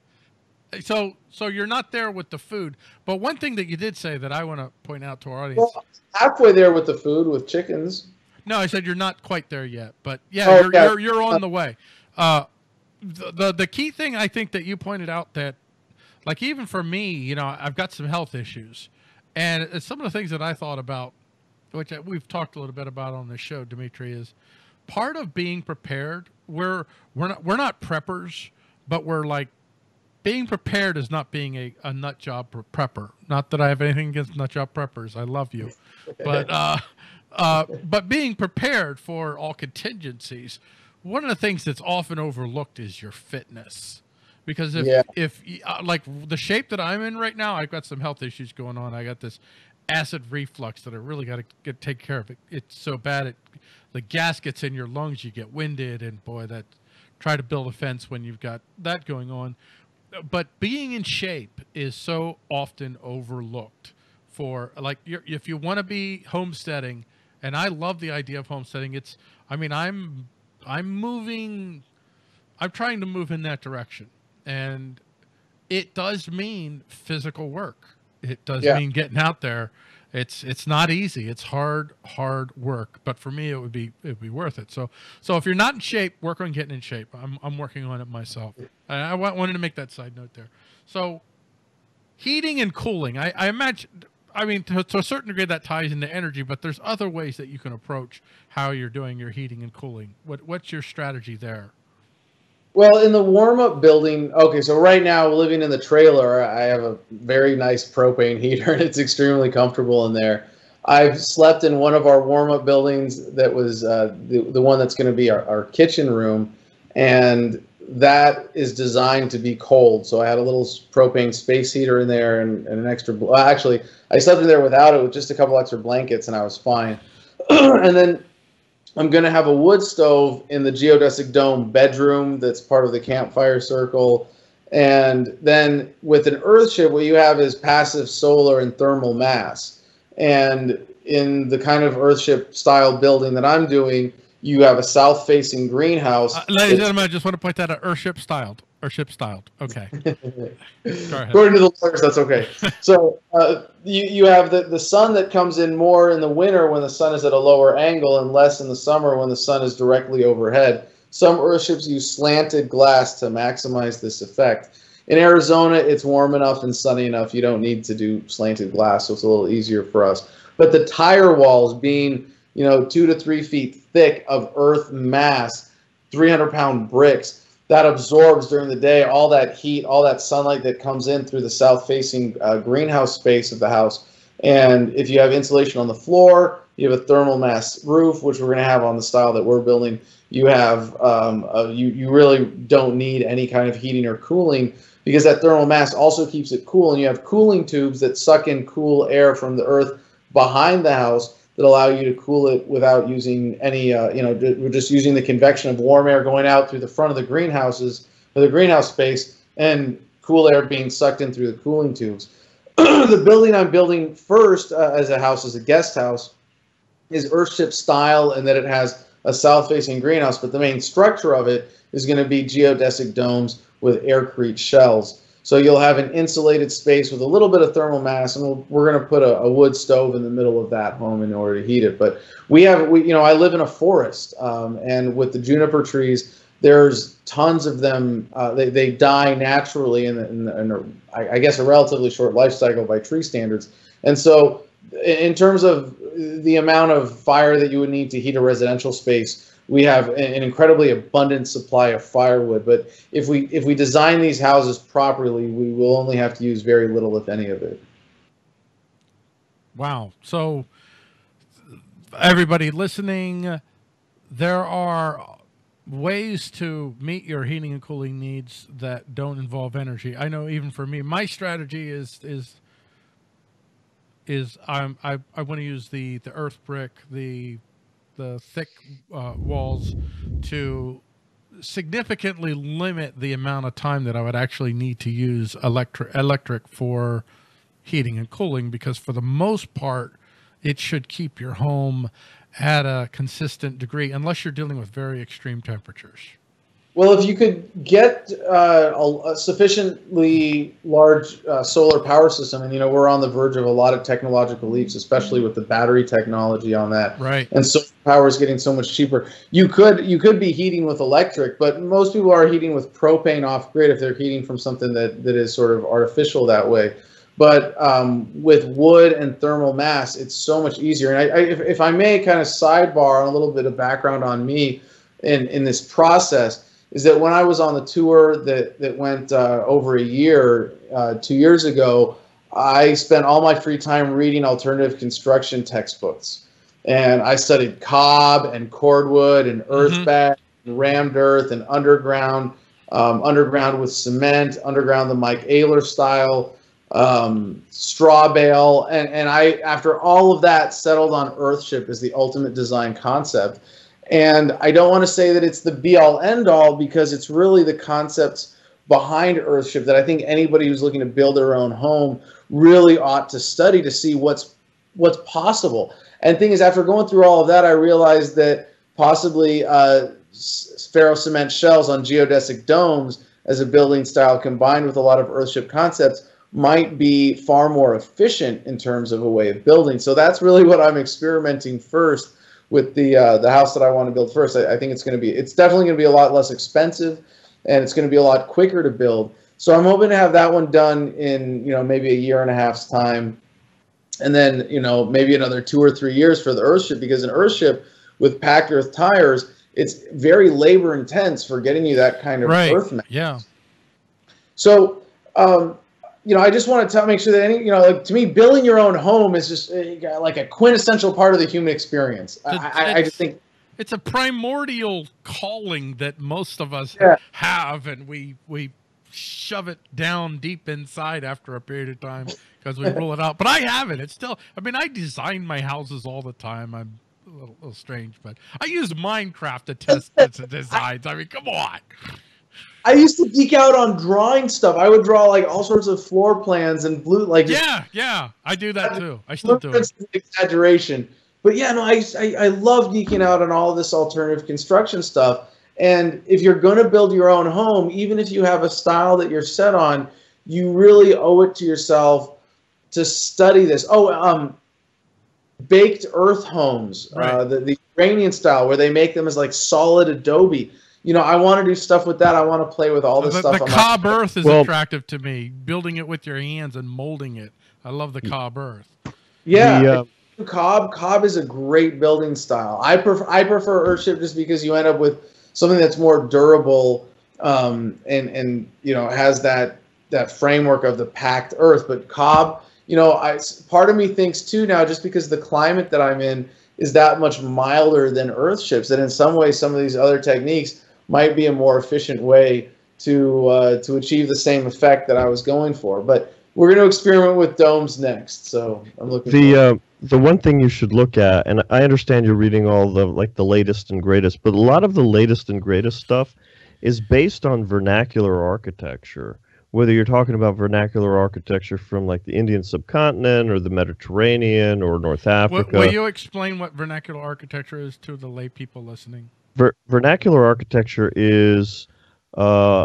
so so you're not there with the food, but one thing that you did say that I want to point out to our audience. Well, halfway there with the food with chickens. No, I said you're not quite there yet, but yeah, Oh, you're, yeah. you're you're on the way. Uh, the, the the key thing I think that you pointed out that, like even for me, you know, I've got some health issues, and it's some of the things that I thought about, which we've talked a little bit about on this show, Dimitri, is part of being prepared. We're we're not we're not preppers, but we're like being prepared is not being a, a nut job prepper. Not that I have anything against nut job preppers. I love you, but. Uh, Uh, but being prepared for all contingencies, one of the things that's often overlooked is your fitness. Because if, Yeah. if uh, like the shape that I'm in right now, I've got some health issues going on. I got this acid reflux that I really got to get take care of. It, it's so bad, it the gas gets in your lungs, you get winded, and boy, that try to build a fence when you've got that going on. But being in shape is so often overlooked. For like, you're, if you want to be homesteading. And I love the idea of homesteading. It's, I mean, I'm, I'm moving, I'm trying to move in that direction. And it does mean physical work. It does Yeah. mean getting out there. It's it's not easy. It's hard, hard work. But for me, it would be it would be worth it. So so if you're not in shape, work on getting in shape. I'm I'm working on it myself. I, I wa- wanted to make that side note there. So heating and cooling. I, I imagine. I mean, to, to a certain degree, that ties into energy. But there's other ways that you can approach how you're doing your heating and cooling. What what's your strategy there? Well, in the warm-up building, okay, so right now living in the trailer, I have a very nice propane heater, and it's extremely comfortable in there. I've slept in one of our warm-up buildings that was uh, the, the one that's going to be our, our kitchen room, and that is designed to be cold. So I had a little propane space heater in there and, and an extra, well, actually, I slept in there without it with just a couple extra blankets, and I was fine. And then I'm going to have a wood stove in the geodesic dome bedroom that's part of the campfire circle. And then with an earthship, what you have is passive solar and thermal mass. And in the kind of earthship style building that I'm doing, you have a south-facing greenhouse. Uh, ladies and gentlemen, I just want to point that out. Earthship styled. Earthship styled. Okay. Go ahead. According to the lawyers, that's okay. So uh, you, you have the, the sun that comes in more in the winter when the sun is at a lower angle and less in the summer when the sun is directly overhead. Some earthships use slanted glass to maximize this effect. In Arizona, it's warm enough and sunny enough. You don't need to do slanted glass, so it's a little easier for us. But the tire walls being, you know, two to three feet thick of earth mass, three hundred pound bricks, that absorbs during the day all that heat, all that sunlight that comes in through the south-facing uh, greenhouse space of the house. And if you have insulation on the floor, you have a thermal mass roof, which we're going to have on the style that we're building. You have um, a, you you really don't need any kind of heating or cooling because that thermal mass also keeps it cool. And you have cooling tubes that suck in cool air from the earth behind the house that allow you to cool it without using any, uh, you know, we're just using the convection of warm air going out through the front of the greenhouses, or the greenhouse space, and cool air being sucked in through the cooling tubes. The building I'm building first uh, as a house, as a guest house, is earthship style, and that it has a south-facing greenhouse, but the main structure of it is going to be geodesic domes with aircrete shells. So you'll have an insulated space with a little bit of thermal mass, and we'll, we're going to put a, a wood stove in the middle of that home in order to heat it. But we have, we, you know, I live in a forest, um, and with the juniper trees, there's tons of them. Uh, they, they die naturally in, the, in, the, in a, I, I guess, a relatively short life cycle by tree standards. And so in terms of the amount of fire that you would need to heat a residential space, we have an incredibly abundant supply of firewood. But if we if we design these houses properly, we will only have to use very little, if any, of it. Wow. So everybody listening, there are ways to meet your heating and cooling needs that don't involve energy. I know even for me, my strategy is is is I'm, I I want to use the the earth brick, the the thick uh, walls to significantly limit the amount of time that I would actually need to use electric electric for heating and cooling, because for the most part, it should keep your home at a consistent degree unless you're dealing with very extreme temperatures. Well, if you could get uh, a, a sufficiently large uh, solar power system, and you know we're on the verge of a lot of technological leaps, especially with the battery technology on that. Right. And solar power is getting so much cheaper. You could you could be heating with electric, but most people are heating with propane off grid if they're heating from something that that is sort of artificial that way. But um, with wood and thermal mass, it's so much easier. And I, I, if, if I may kind of sidebar on a little bit of background on me in in this process, is that when I was on the tour that, that went uh, over a year, uh, two years ago, I spent all my free time reading alternative construction textbooks. And I studied cob and cordwood and earthbag, mm-hmm. and rammed earth and underground, um, underground with cement, underground the Mike Ayler style, um, straw bale. And, and I, after all of that, settled on earthship as the ultimate design concept. And I don't want to say that it's the be-all, end-all, because it's really the concepts behind earthship that I think anybody who's looking to build their own home really ought to study to see what's what's possible. And the thing is, after going through all of that, I realized that possibly uh, ferro cement shells on geodesic domes as a building style combined with a lot of earthship concepts might be far more efficient in terms of a way of building. So that's really what I'm experimenting first with the uh, the house that I want to build first. I, I think it's going to be, it's definitely going to be a lot less expensive, and it's going to be a lot quicker to build. So I'm hoping to have that one done in, you know, maybe a year and a half's time, and then, you know, maybe another two or three years for the earthship, because an earthship with packed earth tires, it's very labor intense for getting you that kind of right. earth mass. Yeah. So, um, you know, I just want to tell, make sure that any, you know, like to me, building your own home is just uh, like a quintessential part of the human experience. I, I, I just think it's a primordial calling that most of us yeah. have, and we we shove it down deep inside after a period of time because we rule it out. But I haven't. It's still. I mean, I design my houses all the time. I'm a little, little strange, but I use Minecraft to test its designs. I mean, come on. I used to geek out on drawing stuff. I would draw like all sorts of floor plans and blue, like yeah, yeah. I do that too. I still do it. Exaggeration, but yeah, no, I, I I love geeking out on all this alternative construction stuff. And if you're going to build your own home, even if you have a style that you're set on, you really owe it to yourself to study this. Oh, um, baked earth homes, right. uh, the the Iranian style where they make them as like solid adobe. You know, I want to do stuff with that. I want to play with all this the, stuff. The on cob my earth is well, attractive to me. Building it with your hands and molding it. I love the cob earth. Yeah, the, uh, cob cob is a great building style. I prefer I prefer earthship just because you end up with something that's more durable, um, and and you know has that that framework of the packed earth. But cob, you know, I part of me thinks too now, just because the climate that I'm in is that much milder than earthships, that in some ways some of these other techniques might be a more efficient way to uh, to achieve the same effect that I was going for. But we're going to experiment with domes next, so I'm looking. The uh, the one thing you should look at, and I understand you're reading all the like the latest and greatest, but a lot of the latest and greatest stuff is based on vernacular architecture. Whether you're talking about vernacular architecture from like the Indian subcontinent or the Mediterranean or North Africa. Will, will you explain what vernacular architecture is to the lay people listening? Ver vernacular architecture is uh,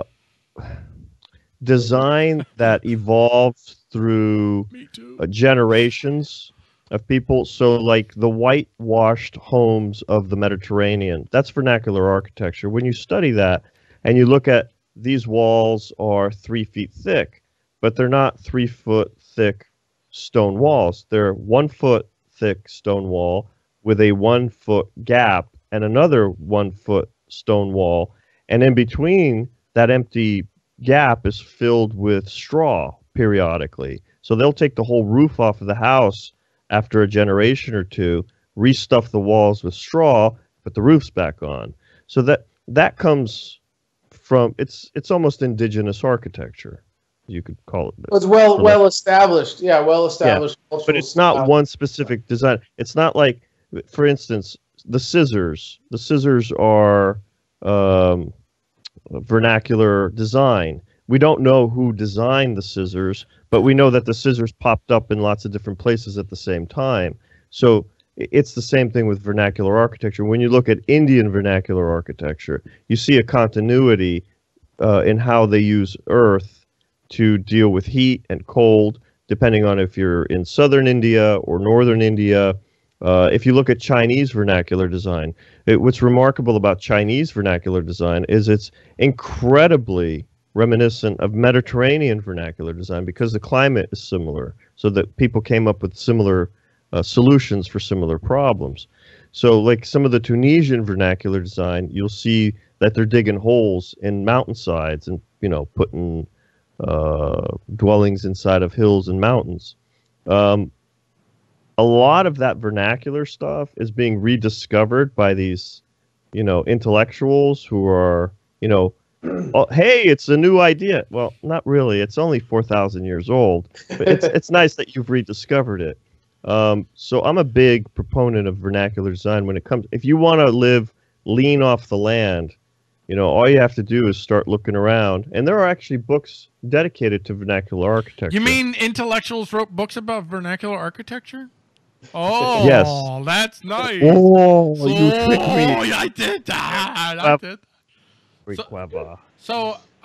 design that evolves through uh, generations of people. So like the whitewashed homes of the Mediterranean, that's vernacular architecture. When you study that and you look at these walls are three feet thick, but they're not three foot thick stone walls. They're one foot thick stone wall with a one foot gap and another one foot stone wall, and in between that empty gap is filled with straw periodically. So they'll take the whole roof off of the house after a generation or two, restuff the walls with straw, put the roofs back on. So that that comes from it's it's almost indigenous architecture, you could call it. Well, it's well well established, yeah, well established. Yeah, but it's not style. One specific design. It's not like, for instance, the scissors. The scissors are um, vernacular design. We don't know who designed the scissors, but we know that the scissors popped up in lots of different places at the same time. So it's the same thing with vernacular architecture. When you look at Indian vernacular architecture, you see a continuity uh, in how they use earth to deal with heat and cold, depending on if you're in southern India or northern India. Uh, if you look at Chinese vernacular design, it, what's remarkable about Chinese vernacular design is it's incredibly reminiscent of Mediterranean vernacular design because the climate is similar, so that people came up with similar uh, solutions for similar problems. So like some of the Tunisian vernacular design, you'll see that they're digging holes in mountainsides and, you know, putting uh, dwellings inside of hills and mountains. Um, a lot of that vernacular stuff is being rediscovered by these, you know, intellectuals who are, you know, oh, hey, it's a new idea. Well, not really. It's only four thousand years old. But it's, it's nice that you've rediscovered it. Um, so I'm a big proponent of vernacular design when it comes. If you want to live lean off the land, you know, all you have to do is start looking around. And there are actually books dedicated to vernacular architecture. You mean intellectuals wrote books about vernacular architecture? Oh, yes. That's nice. Oh, so, you tricked me. Oh, I did that. I did. So, So, so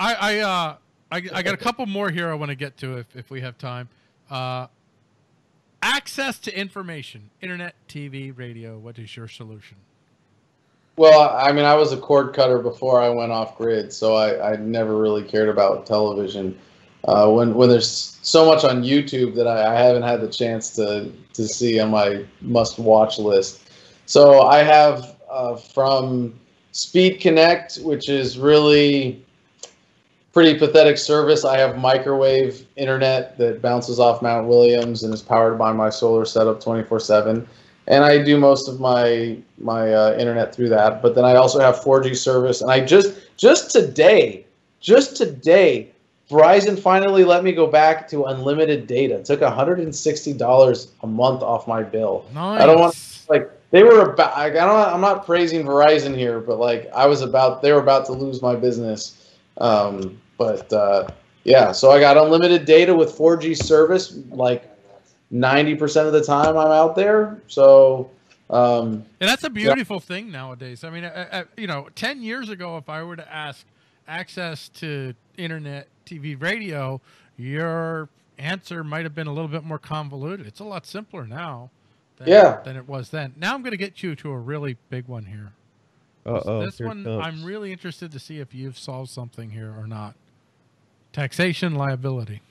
I I uh I, I got a couple more here I want to get to if if we have time. Uh, access to information, internet, T V, radio. What is your solution? Well, I mean, I was a cord cutter before I went off grid, so I, I never really cared about television. Uh, when when there's so much on YouTube that I, I haven't had the chance to to see on my must watch list. So I have uh, from Speed Connect, which is really pretty pathetic service. I have microwave internet that bounces off Mount Williams and is powered by my solar setup twenty-four seven. And I do most of my my uh, internet through that. But then I also have four G service. And I just just today, just today, Verizon finally let me go back to unlimited data. It took one hundred sixty dollars a month off my bill. Nice. I don't want like they were about. I don't. I'm not praising Verizon here, but like I was about. They were about to lose my business. Um, but uh, yeah, so I got unlimited data with four G service. Like ninety percent of the time I'm out there. So. Um, and that's a beautiful yeah. thing nowadays. I mean, uh, uh, you know, ten years ago, if I were to ask access to internet, T V, radio, your answer might have been a little bit more convoluted. It's a lot simpler now than, yeah. than it was then. Now I'm going to get you to a really big one here. Uh-oh, this one, I'm really interested to see if you've solved something here or not. Taxation liability.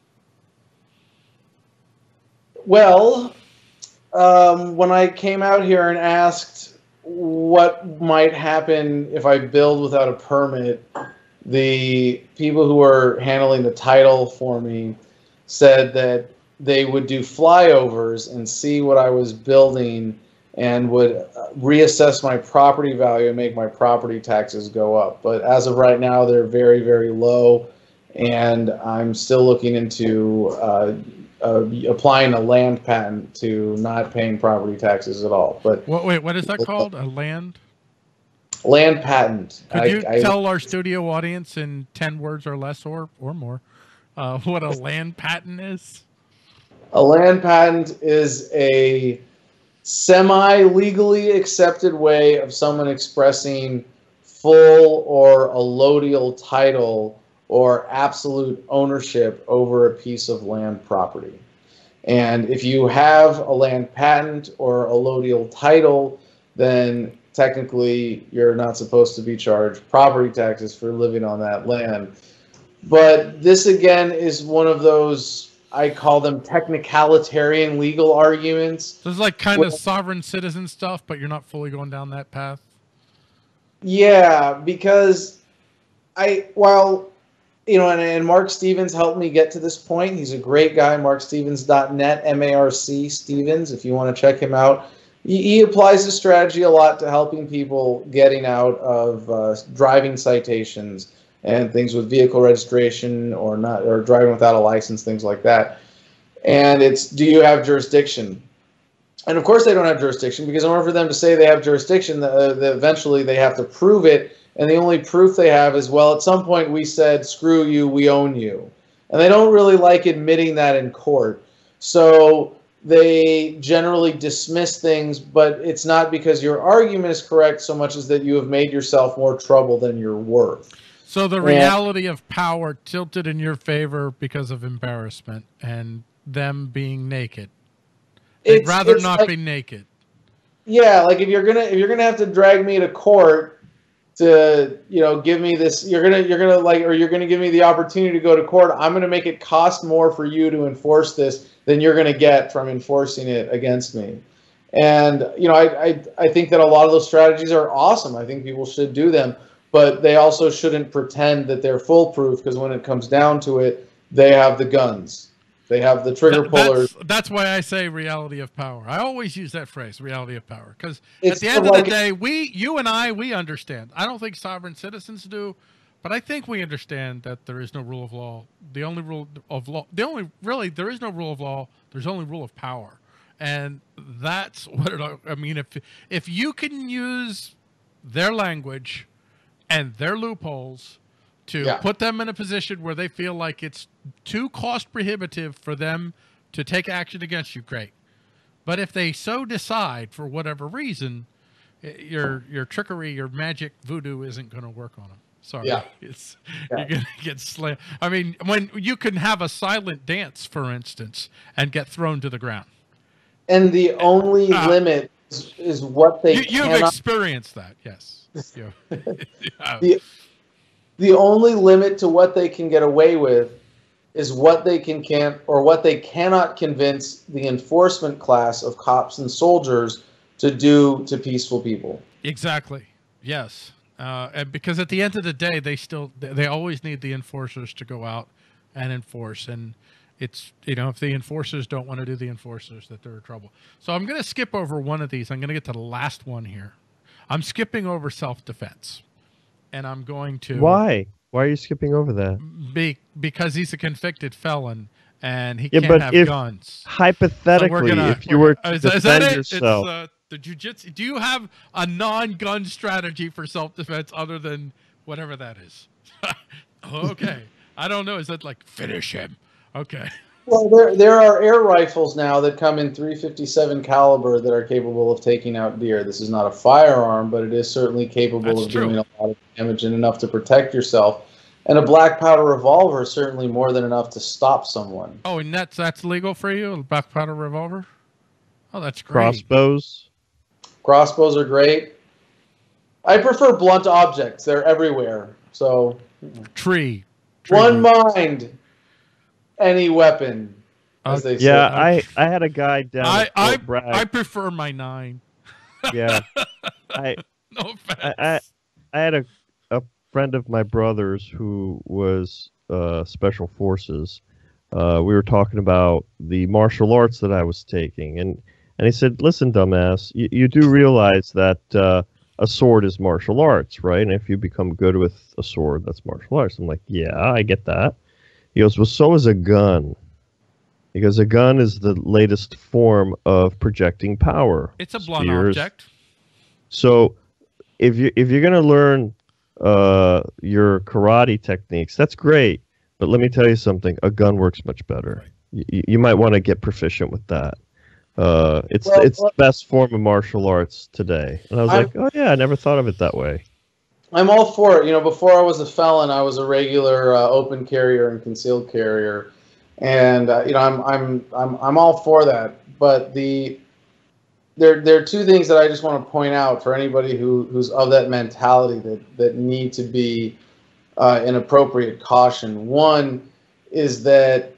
Well, um, when I came out here and asked what might happen if I build without a permit, the people who were handling the title for me said that they would do flyovers and see what I was building and would reassess my property value and make my property taxes go up. But as of right now, they're very, very low, and I'm still looking into uh, uh, applying a land patent to not paying property taxes at all. But what, wait, what is that called? A land? Land patent. Could I, you I, tell our studio audience in ten words or less or, or more uh, what a land patent is? A land patent is a semi-legally accepted way of someone expressing full or allodial title or absolute ownership over a piece of land property. And if you have a land patent or allodial title, then technically you're not supposed to be charged property taxes for living on that land. But this again is one of those, I call them technicalitarian legal arguments. So it's like kind of sovereign citizen stuff, but you're not fully going down that path? Yeah, because I, while, you know, and, and Mark Stevens helped me get to this point. He's a great guy, mark stevens dot net, M A R C Stevens, if you want to check him out. He, he applies this strategy a lot to helping people getting out of uh, driving citations and things with vehicle registration or not, or driving without a license, things like that. And it's, do you have jurisdiction? And of course they don't have jurisdiction, because in order for them to say they have jurisdiction, uh, the, eventually they have to prove it. And the only proof they have is, well, at some point we said, screw you, we own you. And they don't really like admitting that in court. So they generally dismiss things, but it's not because your argument is correct so much as that you have made yourself more trouble than you're worth. So the reality of power tilted in your favor because of embarrassment and them being naked. They'd rather not like, be naked. Yeah, like if you're gonna if you're gonna have to drag me to court to, you know, give me this, you're gonna you're gonna like or you're gonna give me the opportunity to go to court, I'm gonna make it cost more for you to enforce this than you're gonna get from enforcing it against me. And you know, I I, I think that a lot of those strategies are awesome. I think people should do them. But they also shouldn't pretend that they're foolproof, because when it comes down to it, they have the guns. They have the trigger that, pullers. That's, that's why I say reality of power. I always use that phrase, reality of power, because at the end like, of the day, we, you and I, we understand. I don't think sovereign citizens do, but I think we understand that there is no rule of law. The only rule of law, the only, really, there is no rule of law. There's only rule of power. And that's what it, I mean, if, if you can use their language and their loopholes to yeah. put them in a position where they feel like it's too cost prohibitive for them to take action against you, great. But if they so decide for whatever reason, your your trickery, your magic voodoo isn't going to work on them. Sorry. Yeah. It's, Yeah. You're going to get slammed. I mean, when you can have a silent dance, for instance, and get thrown to the ground. And the only Uh, limit is, is what they you, You've cannot. experienced that, yes. You, yeah. the, the only limit to what they can get away with is what they can can't or what they cannot convince the enforcement class of cops and soldiers to do to peaceful people. Exactly. Yes. Uh, and because at the end of the day, they still they always need the enforcers to go out and enforce. And it's, you know, if the enforcers don't want to do the enforcers, that they're in trouble. So I'm going to skip over one of these. I'm going to get to the last one here. I'm skipping over self-defense. And I'm going to... Why? Why are you skipping over that? Be, because he's a convicted felon and he Yeah, can't but have if, guns. hypothetically, So gonna, if you were to is, defend is that it? yourself... It's, uh, the jiu-jitsu. Do you have a non-gun strategy for self-defense other than whatever that is? Okay. I don't know. Is that like finish him? Okay. Well, there there are air rifles now that come in three fifty-seven caliber that are capable of taking out deer. This is not a firearm, but it is certainly capable That's of true. doing a lot of damage and enough to protect yourself. And a black powder revolver is certainly more than enough to stop someone. Oh, and that's that's legal for you? A black powder revolver? Oh, that's great. Crossbows? Crossbows are great. I prefer blunt objects. They're everywhere. So Tree. Tree one root. mind, any weapon, as they say. Yeah, I, I had a guy down I at I, Fort Bragg. I prefer my nine. Yeah. I, No offense. I, I, I had a, a friend of my brother's who was uh, Special Forces. Uh, we were talking about the martial arts that I was taking, and, and he said, listen, dumbass, you, you do realize that uh, a sword is martial arts, right? And if you become good with a sword, that's martial arts. I'm like, yeah, I get that. He goes, well, so is a gun. Because a gun is the latest form of projecting power. It's a blunt Spears. object. So if you if you're gonna learn uh, your karate techniques, that's great. But let me tell you something: a gun works much better. Right. You, you might want to get proficient with that. Uh, it's Well, it's well- the best form of martial arts today. And I was I'm- like, oh yeah, I never thought of it that way. I'm all for it. You know, before I was a felon, I was a regular uh, open carrier and concealed carrier, and uh, you know, I'm I'm I'm I'm all for that. But the there there are two things that I just want to point out for anybody who who's of that mentality that that need to be uh, in appropriate caution. One is that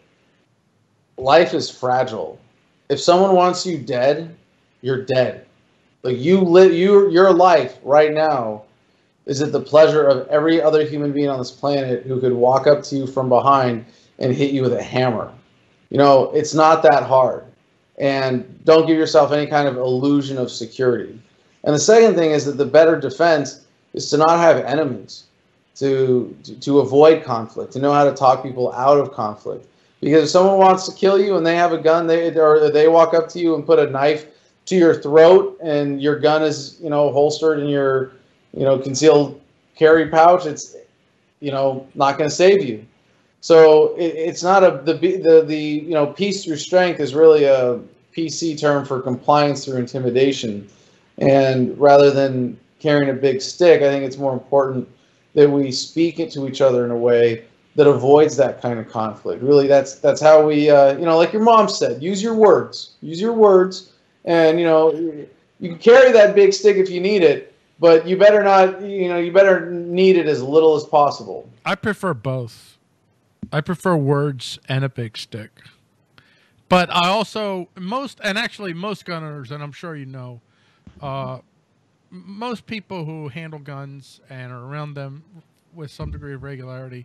life is fragile. If someone wants you dead, you're dead. Like you live, you your life right now is at the pleasure of every other human being on this planet who could walk up to you from behind and hit you with a hammer. You know, it's not that hard. And don't give yourself any kind of illusion of security. And the second thing is that the better defense is to not have enemies, to, to, to avoid conflict, to know how to talk people out of conflict. Because if someone wants to kill you and they have a gun, they or they walk up to you and put a knife to your throat and your gun is, you know, holstered in your, you know, concealed carry pouch, it's, you know, not going to save you. So it, it's not a the the the you know, peace through strength is really a P C term for compliance through intimidation, and rather than carrying a big stick, I think it's more important that we speak it to each other in a way that avoids that kind of conflict. Really, that's that's how we uh, you know, like your mom said, use your words, use your words, and you know, you can carry that big stick if you need it. But you better not, you know, you better need it as little as possible. I prefer both. I prefer words and a big stick. But I also, most, and actually most gun owners, and I'm sure you know, uh, most people who handle guns and are around them with some degree of regularity,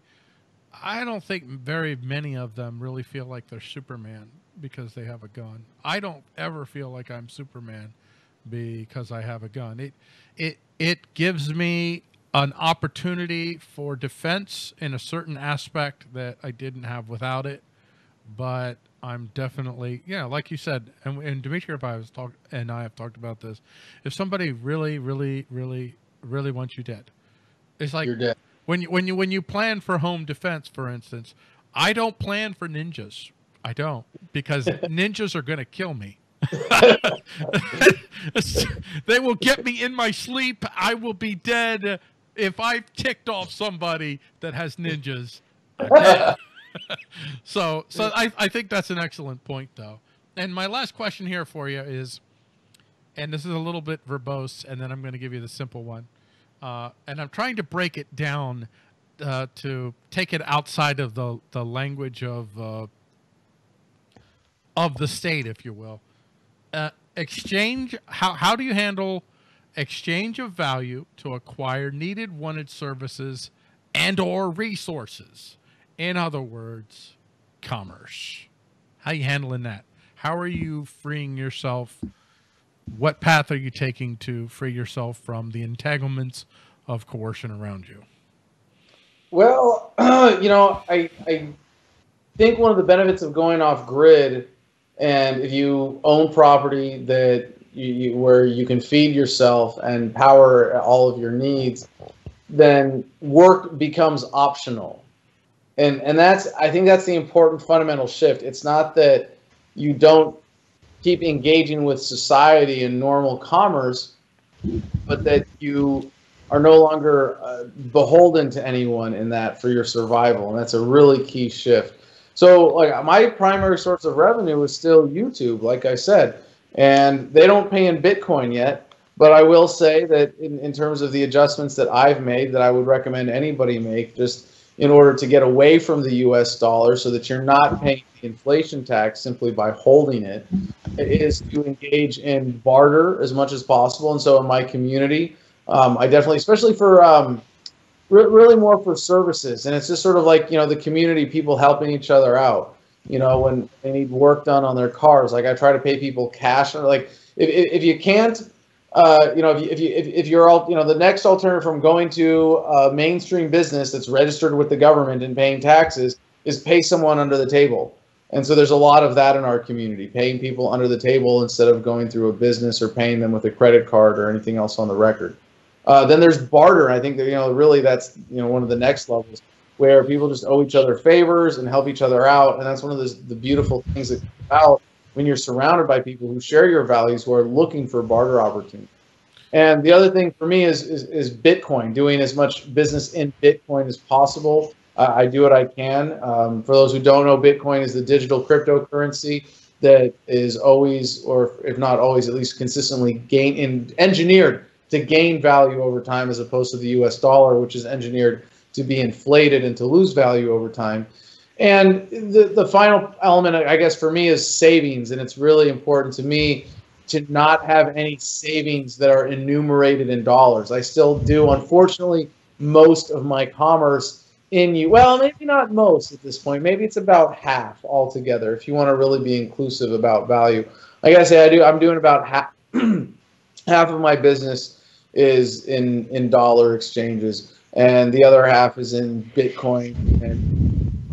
I don't think very many of them really feel like they're Superman because they have a gun. I don't ever feel like I'm Superman because I have a gun. It, it, it gives me an opportunity for defense in a certain aspect that I didn't have without it. But I'm definitely, yeah, like you said, and, and Dimitri and I was talk, and I have talked about this. If somebody really, really, really, really wants you dead, it's like You're dead. when you when you when you plan for home defense, for instance. I don't plan for ninjas. I don't, because ninjas are going to kill me. They will get me in my sleep. I will be dead if I've ticked off somebody that has ninjas, I'm dead. so so I, I think that's an excellent point, though. And my last question here for you is, and this is a little bit verbose, and then I'm going to give you the simple one. Uh, and I'm trying to break it down uh, to take it outside of the, the language of uh, of the state, if you will. Uh, exchange, how, how do you handle exchange of value to acquire needed, wanted services and or resources? In other words, commerce. How are you handling that? How are you freeing yourself? What path are you taking to free yourself from the entanglements of coercion around you? Well, you know, I, I think one of the benefits of going off grid, and if you own property that you, you, where you can feed yourself and power all of your needs, then work becomes optional. And and that's, I think that's the important fundamental shift. It's not that you don't keep engaging with society and normal commerce, but that you are no longer uh, beholden to anyone in that for your survival. And that's a really key shift. So like my primary source of revenue is still YouTube, like I said, and they don't pay in Bitcoin yet. But I will say that in, in terms of the adjustments that I've made that I would recommend anybody make, just in order to get away from the U S dollar so that you're not paying the inflation tax simply by holding it, is to engage in barter as much as possible. And so in my community, um, I definitely, especially for um, re really more for services. And it's just sort of like, you know, the community, people helping each other out, you know, when they need work done on their cars. Like I try to pay people cash. Like if, if you can't, Uh, you know, if you, if you if, if you're all, you know, the next alternative from going to a mainstream business that's registered with the government and paying taxes is pay someone under the table. And so there's a lot of that in our community, paying people under the table instead of going through a business or paying them with a credit card or anything else on the record. Uh, then there's barter. I think that, you know, really that's, you know, one of the next levels where people just owe each other favors and help each other out. And that's one of the, the beautiful things that come out when you're surrounded by people who share your values, who are looking for barter opportunities. And the other thing for me is, is, is Bitcoin, doing as much business in Bitcoin as possible. Uh, I do what I can. Um, for those who don't know, Bitcoin is the digital cryptocurrency that is always, or if not always, at least consistently gain in, engineered to gain value over time, as opposed to the U S dollar, which is engineered to be inflated and to lose value over time. And the, the final element, I guess, for me is savings. And it's really important to me to not have any savings that are enumerated in dollars. I still do, unfortunately, most of my commerce in you. Well, maybe not most at this point. Maybe it's about half altogether, if you want to really be inclusive about value. Like I say, I do, I'm doing about half, half of my business is in, in dollar exchanges, and the other half is in Bitcoin. And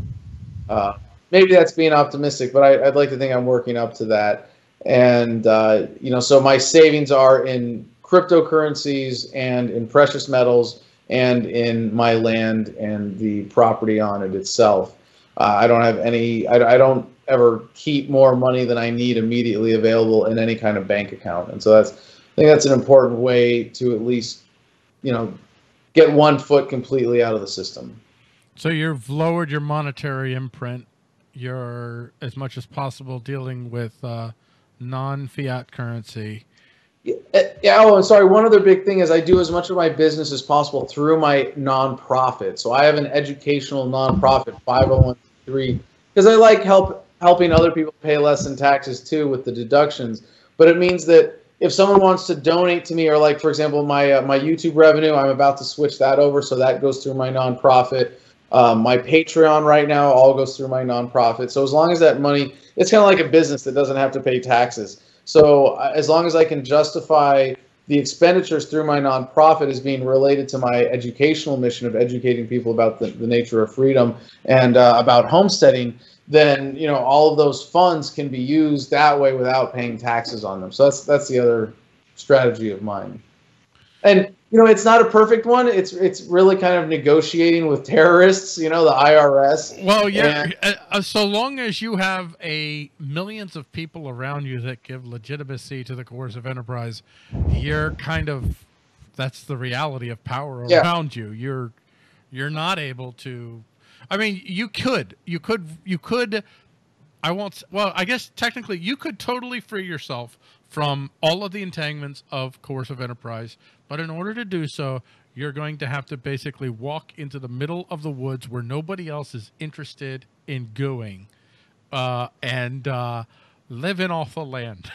Uh, maybe that's being optimistic, but I, I'd like to think I'm working up to that. And, uh, you know, so my savings are in cryptocurrencies and in precious metals and in my land and the property on it itself. Uh, I don't have any, I, I don't ever keep more money than I need immediately available in any kind of bank account. And so that's, I think that's an important way to at least, you know, get one foot completely out of the system. So you've lowered your monetary imprint. You're, as much as possible, dealing with uh, non-fiat currency. Yeah, oh, and sorry, one other big thing is I do as much of my business as possible through my nonprofit. So I have an educational nonprofit, five oh one c three, because I like help helping other people pay less in taxes too with the deductions. But it means that if someone wants to donate to me, or like, for example, my, uh, my YouTube revenue, I'm about to switch that over, so that goes through my nonprofit. Um, my Patreon right now all goes through my nonprofit. So as long as that money, it's kind of like a business that doesn't have to pay taxes. So uh, as long as I can justify the expenditures through my nonprofit as being related to my educational mission of educating people about the, the nature of freedom and uh, about homesteading, then, you know, all of those funds can be used that way without paying taxes on them. So that's that's the other strategy of mine. And, you know, it's not a perfect one. It's it's really kind of negotiating with terrorists, you know, the I R S. Well, yeah, and, uh, so long as you have a millions of people around you that give legitimacy to the coercive enterprise, you're kind of that's the reality of power Yeah. around you. You're you're not able to. I mean, you could, you could, you could. I won't. s- Well, I guess technically, you could totally free yourself from all of the entanglements of coercive enterprise. But in order to do so, you're going to have to basically walk into the middle of the woods where nobody else is interested in going, uh, and uh, living off the land.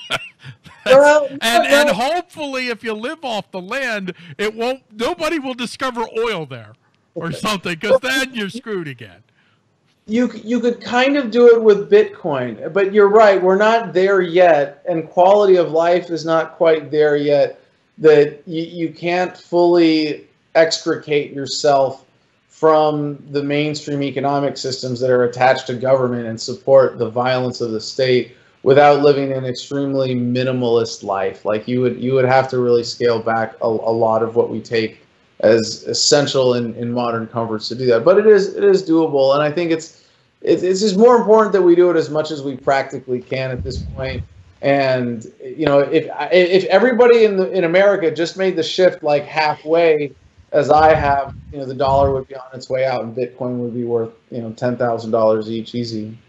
Well, and well, and hopefully, if you live off the land, it won't. Nobody will discover oil there or something, because then you're screwed again. You you could kind of do it with Bitcoin, but you're right. We're not there yet, and quality of life is not quite there yet. That you, you can't fully extricate yourself from the mainstream economic systems that are attached to government and support the violence of the state without living an extremely minimalist life. Like you would you would have to really scale back a, a lot of what we take as essential in, in modern comforts to do that. But it is it is doable, and I think it's it's it's just more important that we do it as much as we practically can at this point. And you know, if if everybody in the in America just made the shift like halfway, as I have, you know, the dollar would be on its way out, and Bitcoin would be worth, you know, ten thousand dollars each, easy.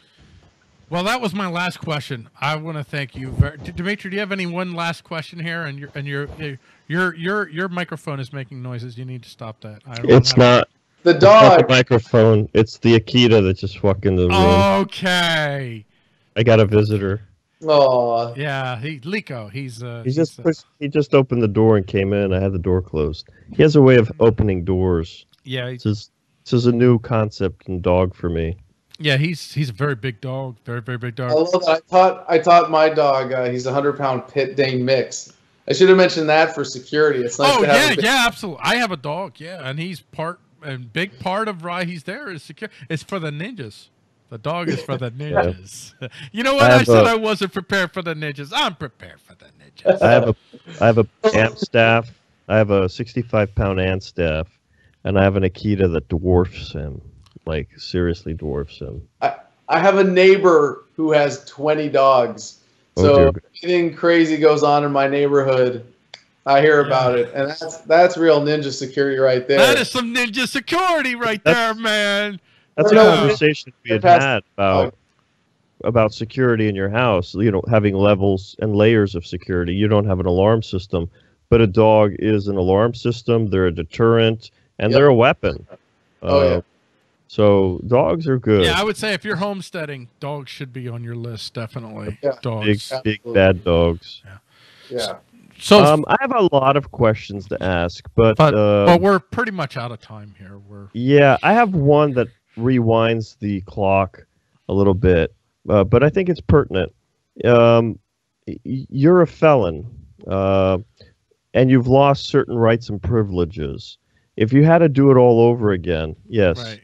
Well, that was my last question. I want to thank you, very, Dimitri. Do you have any one last question here? And your and your your your your microphone is making noises. You need to stop that. I don't It's have not The it's not dog. the microphone. It's the Akita that just walked in the room. Okay. I got a visitor. Oh, Yeah, he Lico. He's uh. He just he's, uh, pushed, he just opened the door and came in. I had the door closed. He has a way of opening doors. yeah. He, This is this is a new concept in dog for me. yeah. He's he's a very big dog. Very very big I dog. love that. I taught I taught my dog. Uh, he's a hundred pound pit Dane mix. I should have mentioned that for security. It's nice Oh to have. yeah, a big, yeah, absolutely. I have a dog. Yeah, and he's part and big part of why he's there is secure. It's for the ninjas. The dog is for the ninjas. You know what? I I, have said a- I wasn't prepared for the ninjas. I'm prepared for the ninjas. I have a I have a ant staff. I have a sixty-five pound ant staff, and I have an Akita that dwarfs him, like seriously dwarfs him. I have a neighbor who has twenty dogs. Oh, So dear if anything crazy goes on in my neighborhood, I hear about it, and that's that's real ninja security right there. That is some ninja security right there, man. That's a No, conversation we had past- had about about security in your house. You know, having levels and layers of security. You don't have an alarm system, but a dog is an alarm system. They're a deterrent, and Yep. they're a weapon. Oh, Uh, yeah. So dogs are good. Yeah, I would say if you're homesteading, dogs should be on your list, definitely. Yeah. Big, Dogs. big Absolutely. bad dogs. Yeah. So, Um, I have a lot of questions to ask, but but uh, but we're pretty much out of time here. We're yeah, I have one that rewinds the clock a little bit, uh, but I think it's pertinent. Um, y- you're a felon, uh, and you've lost certain rights and privileges. If you had to do it all over again, yes, right.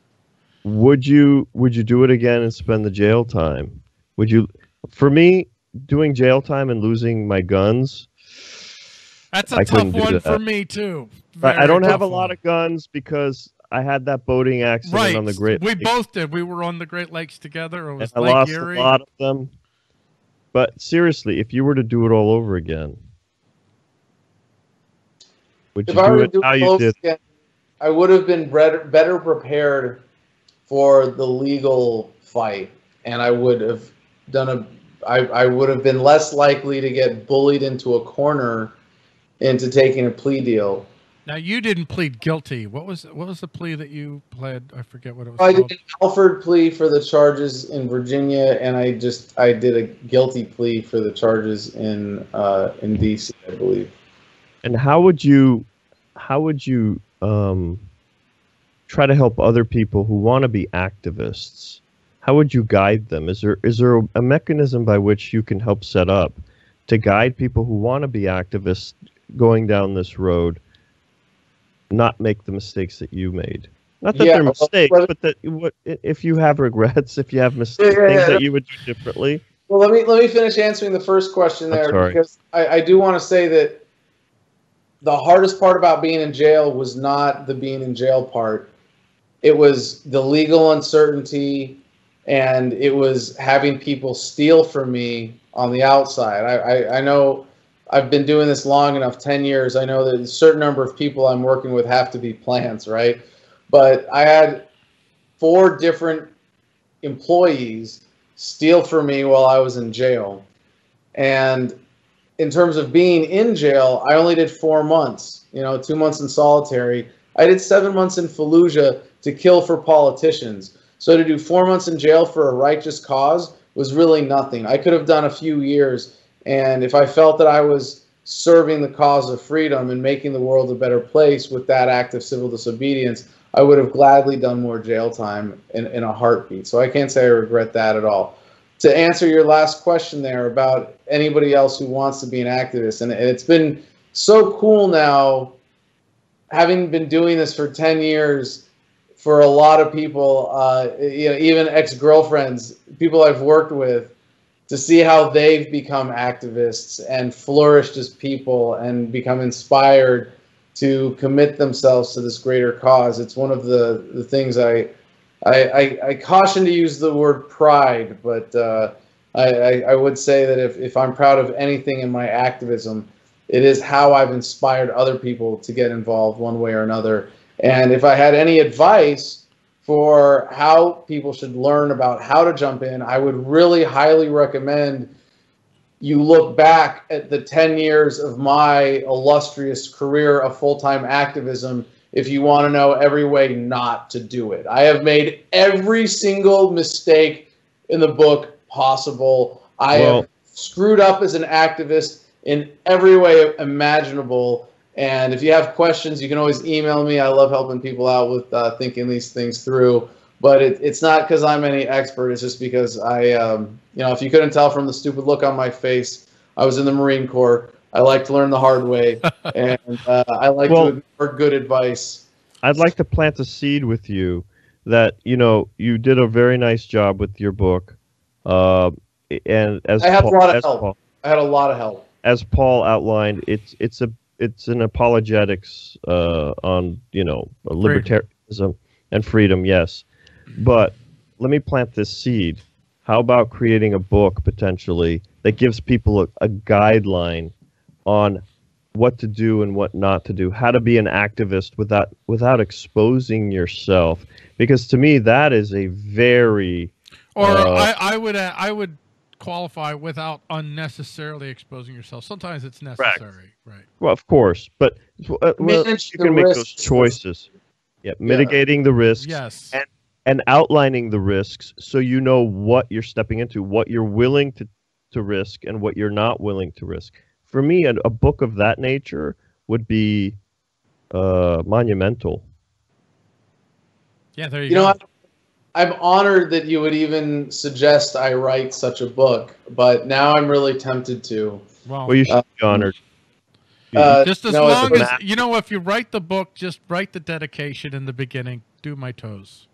would you would you do it again and spend the jail time? Would you? For me, doing jail time and losing my guns. That's a I tough couldn't do one that. for me too. I, I Very don't have a tough lot one. of guns because I had that boating accident right. on the Great We Lakes, both did. We were on the Great Lakes together. It and was I Lake lost Erie. a lot of them. But seriously, if you were to do it all over again, would If you I do were to it do how it you close did? again, I would have been better, better prepared for the legal fight, and I would have done a. I, I would have been less likely to get bullied into a corner into taking a plea deal. Now you didn't plead guilty. What was what was the plea that you pled? I forget what it was I called. did an Alford plea for the charges in Virginia, and I just I did a guilty plea for the charges in uh, in D C, I believe. And how would you, how would you um, try to help other people who want to be activists? How would you guide them? Is there is there a mechanism by which you can help set up to guide people who want to be activists going down this road, not make the mistakes that you made? Not that Yeah, they're well, mistakes, well- but that what if you have regrets, if you have mistakes, Yeah, yeah, things yeah. that you would do differently. Well, let me let me finish answering the first question I'm there, sorry. because I, I do want to say that the hardest part about being in jail was not the being in jail part. It was the legal uncertainty, and it was having people steal from me on the outside. I, I, I know I've been doing this long enough, ten years. I know that a certain number of people I'm working with have to be plants, right? But I had four different employees steal from me while I was in jail. And in terms of being in jail, I only did four months, you know, two months in solitary. I did seven months in Fallujah to kill for politicians. So to do four months in jail for a righteous cause was really nothing. I could have done a few years, and if I felt that I was serving the cause of freedom and making the world a better place with that act of civil disobedience, I would have gladly done more jail time in, in a heartbeat. So I can't say I regret that at all. To answer your last question there about anybody else who wants to be an activist, and it's been so cool now, having been doing this for ten years, for a lot of people, uh, you know, even ex-girlfriends, people I've worked with, to see how they've become activists and flourished as people and become inspired to commit themselves to this greater cause. It's one of the, the things I, I, I, I caution to use the word pride, but uh, I, I, I would say that if, if I'm proud of anything in my activism, it is how I've inspired other people to get involved one way or another. And if I had any advice for how people should learn about how to jump in, I would really highly recommend you look back at the ten years of my illustrious career of full-time activism if you want to know every way not to do it. I have made every single mistake in the book possible. I Well, have screwed up as an activist in every way imaginable. And if you have questions, you can always email me. I love helping people out with uh, thinking these things through. But it, it's not because I'm any expert. It's just because I, um, you know, if you couldn't tell from the stupid look on my face, I was in the Marine Corps. I like to learn the hard way, and uh, I like Well, to ignore good advice. I'd like to plant a seed with you that, you know, you did a very nice job with your book. Uh, and as I had Paul, a lot of as help. Paul, I had a lot of help. as Paul outlined, it's it's a it's an apologetics uh, on, you know, libertarianism and freedom, yes. But let me plant this seed. How about creating a book potentially that gives people a, a guideline on what to do and what not to do, how to be an activist without without exposing yourself? Because to me, that is a very Or uh, I, I would uh, I would qualify without unnecessarily exposing yourself. Sometimes it's necessary, right? well, of course, but uh, well, Manage you the can make those risks. choices. Yeah, mitigating the risks. Yes. And and outlining the risks so you know what you're stepping into, what you're willing to, to risk and what you're not willing to risk. For me, a, a book of that nature would be uh, monumental. Yeah, there you, You go. know, I'm honored that you would even suggest I write such a book, but now I'm really tempted to. well, Well, you should Uh, be honored. You- Uh, just as no, it's long a- as you know, if you write the book, just write the dedication in the beginning. Do my toes.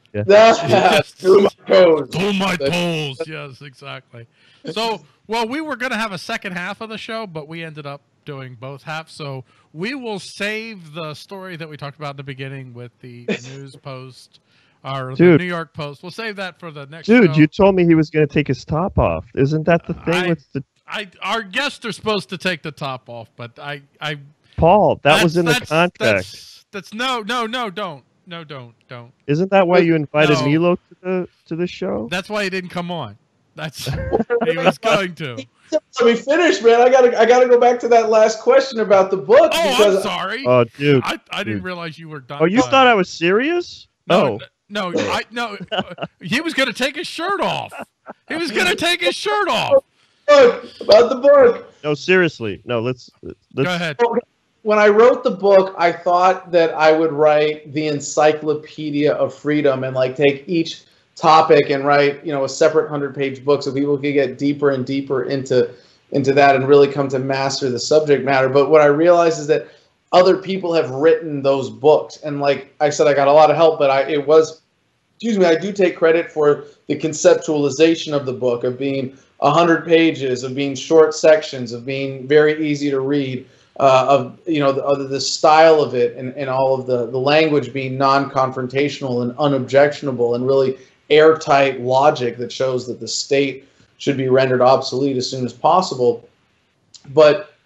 Do my toes. Do my toes. Yes, exactly. So, well, we were going to have a second half of the show, but we ended up doing both halves. So we will save the story that we talked about in the beginning with the news post or the Dude. New York Post. We'll save that for the next Dude, show. you told me he was going to take his top off. Isn't that the thing I- with the I our guests are supposed to take the top off, but I I Paul? That that's- was in the that's- contract. That's, that's no no no don't no don't don't. Isn't that why you invited No. Milo to the to the show? That's why he didn't come on. That's he was going to. Let me finish, man. I gotta, I gotta go back to that last question about the book Oh, because I'm sorry. Oh, dude. I, I didn't dude. realize you were done. Oh, you done. thought I was serious? No, Oh, no, no, I no. uh, He was going to take his shirt off. He was going to take his shirt off. book, about the book. no, seriously. No, let's let's Go ahead. When I wrote the book, I thought that I would write the encyclopedia of freedom and like take each topic and write, you know, a separate hundred-page book so people could get deeper and deeper into into that and really come to master the subject matter. But what I realized is that other people have written those books, and like I said, I got a lot of help, but I it was, excuse me, I do take credit for the conceptualization of the book, of being a hundred pages, of being short sections, of being very easy to read. Uh, of you know the, of the style of it and, and all of the, the language being non-confrontational and unobjectionable and really airtight logic that shows that the state should be rendered obsolete as soon as possible. But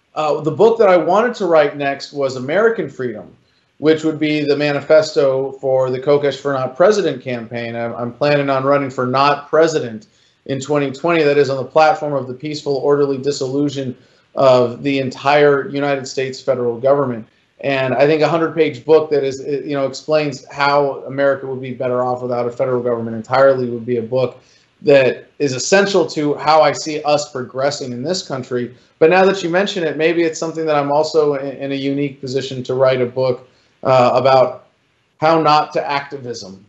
Uh, the book that I wanted to write next was American Freedom, which would be the manifesto for the Kokesh for Not President campaign. I'm, I'm planning on running for not president in twenty twenty. That is on the platform of the peaceful, orderly dissolution of the entire United States federal government. And I think a hundred-page book that is, you know, explains how America would be better off without a federal government entirely would be a book that is essential to how I see us progressing in this country. But now that you mention it, maybe it's something that I'm also in, in a unique position to write a book uh, about how not to activism.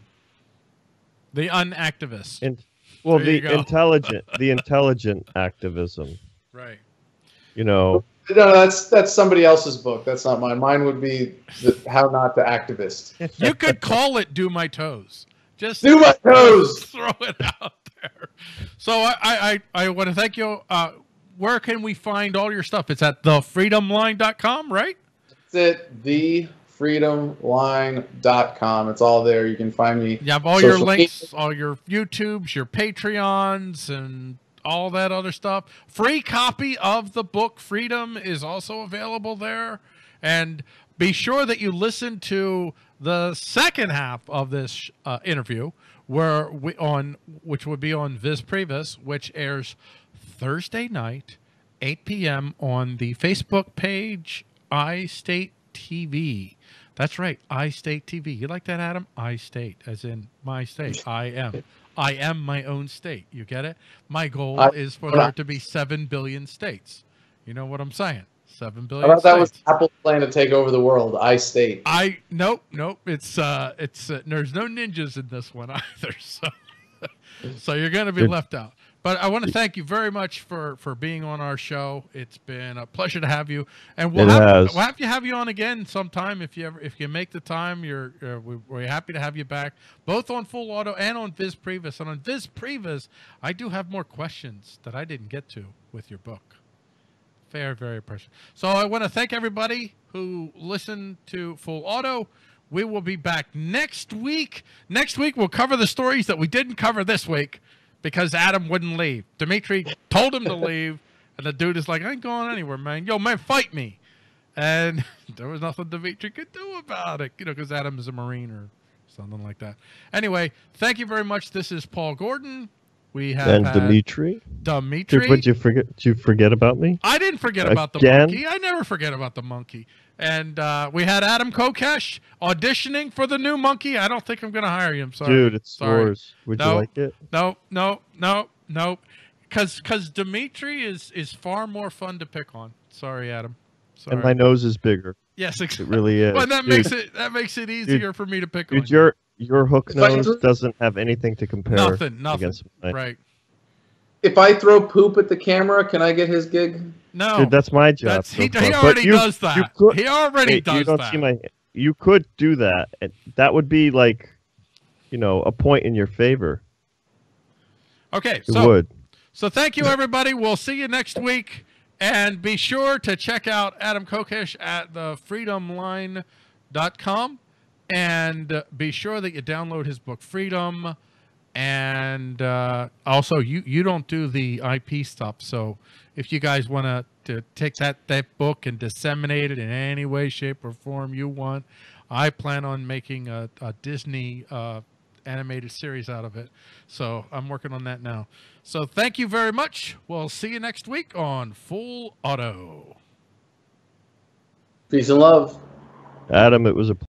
The unactivist. In, well, There you the go. intelligent, the intelligent activism. Right. You know. No, that's that's somebody else's book. That's not mine. Mine would be the, How Not to Activist. You could call it "Do My Toes." Just Do my toes. Throw it out there. So I I, I want to thank you. Uh, where can we find all your stuff? It's at the freedom line dot com, right? It's at the freedom line dot com. It's all there. You can find me. You have all your Social links, media. all your YouTubes, your Patreons, and all that other stuff. Free copy of the book Freedom is also available there. And be sure that you listen to the second half of this uh, interview, where we on which would be on Viz Previs, which airs Thursday night, eight p m on the Facebook page iState T V. That's right, iState T V. You like that, Adam? iState, as in my state. I am. I am my own state. You get it? My goal I- is for there to be seven billion states. You know what I'm saying? Seven I billion thought that was states. Apple's plan to take over the world. iState. I nope nope. It's uh it's uh, there's no ninjas in this one either. So so you're gonna be left out. But I want to thank you very much for for being on our show. It's been a pleasure to have you, and we'll It have has. we'll have to have you on again sometime if you ever if you make the time. You're uh, we, we're happy to have you back, both on Full Auto and on Viz Previs. And on Viz Previs, I do have more questions that I didn't get to with your book. Very, very precious. So I want to thank everybody who listened to Full Auto. We will be back next week. Next week, we'll cover the stories that we didn't cover this week because Adam wouldn't leave. Dimitri told him to leave, and the dude is like, I ain't going anywhere, man. Yo, man, fight me. And there was nothing Dimitri could do about it, you know, because Adam is a Marine or something like that. Anyway, thank you very much. This is Paul Gordon. We have And had Dimitri. Dimitri. Did, would you forget? Did you forget about me? I didn't forget about the Again? monkey. I never forget about the monkey. And uh, we had Adam Kokesh auditioning for the new monkey. I don't think I'm going to hire you. I'm sorry. Dude, it's sorry. yours. Would No. you like it? No, no, no, no. Because because Dimitri is, is far more fun to pick on. Sorry, Adam. Sorry. And my nose is bigger. yes, It exactly. really is. Well, that Dude, makes it that makes it easier for me to pick on. Dude, your your hook If I nose could- doesn't have anything to compare nothing, nothing. against mine. Right. If I throw poop at the camera, can I get his gig? No. Dude, that's my job. that's, so he, far. he But already you- does that. you could- he already Hey, does you don't that. see my. You could do that. and That would be like, you know, a point in your favor. okay, It so would. So thank you, everybody. We'll see you next week. And be sure to check out Adam Kokesh at the freedom line dot com. And be sure that you download his book, Freedom. And uh, also, you, you don't do the I P stuff. So if you guys want to to take that, that book and disseminate it in any way, shape, or form you want, I plan on making a, a Disney uh, animated series out of it. So I'm working on that now. So thank you very much. We'll see you next week on Full Auto. Peace and love. Adam, it was a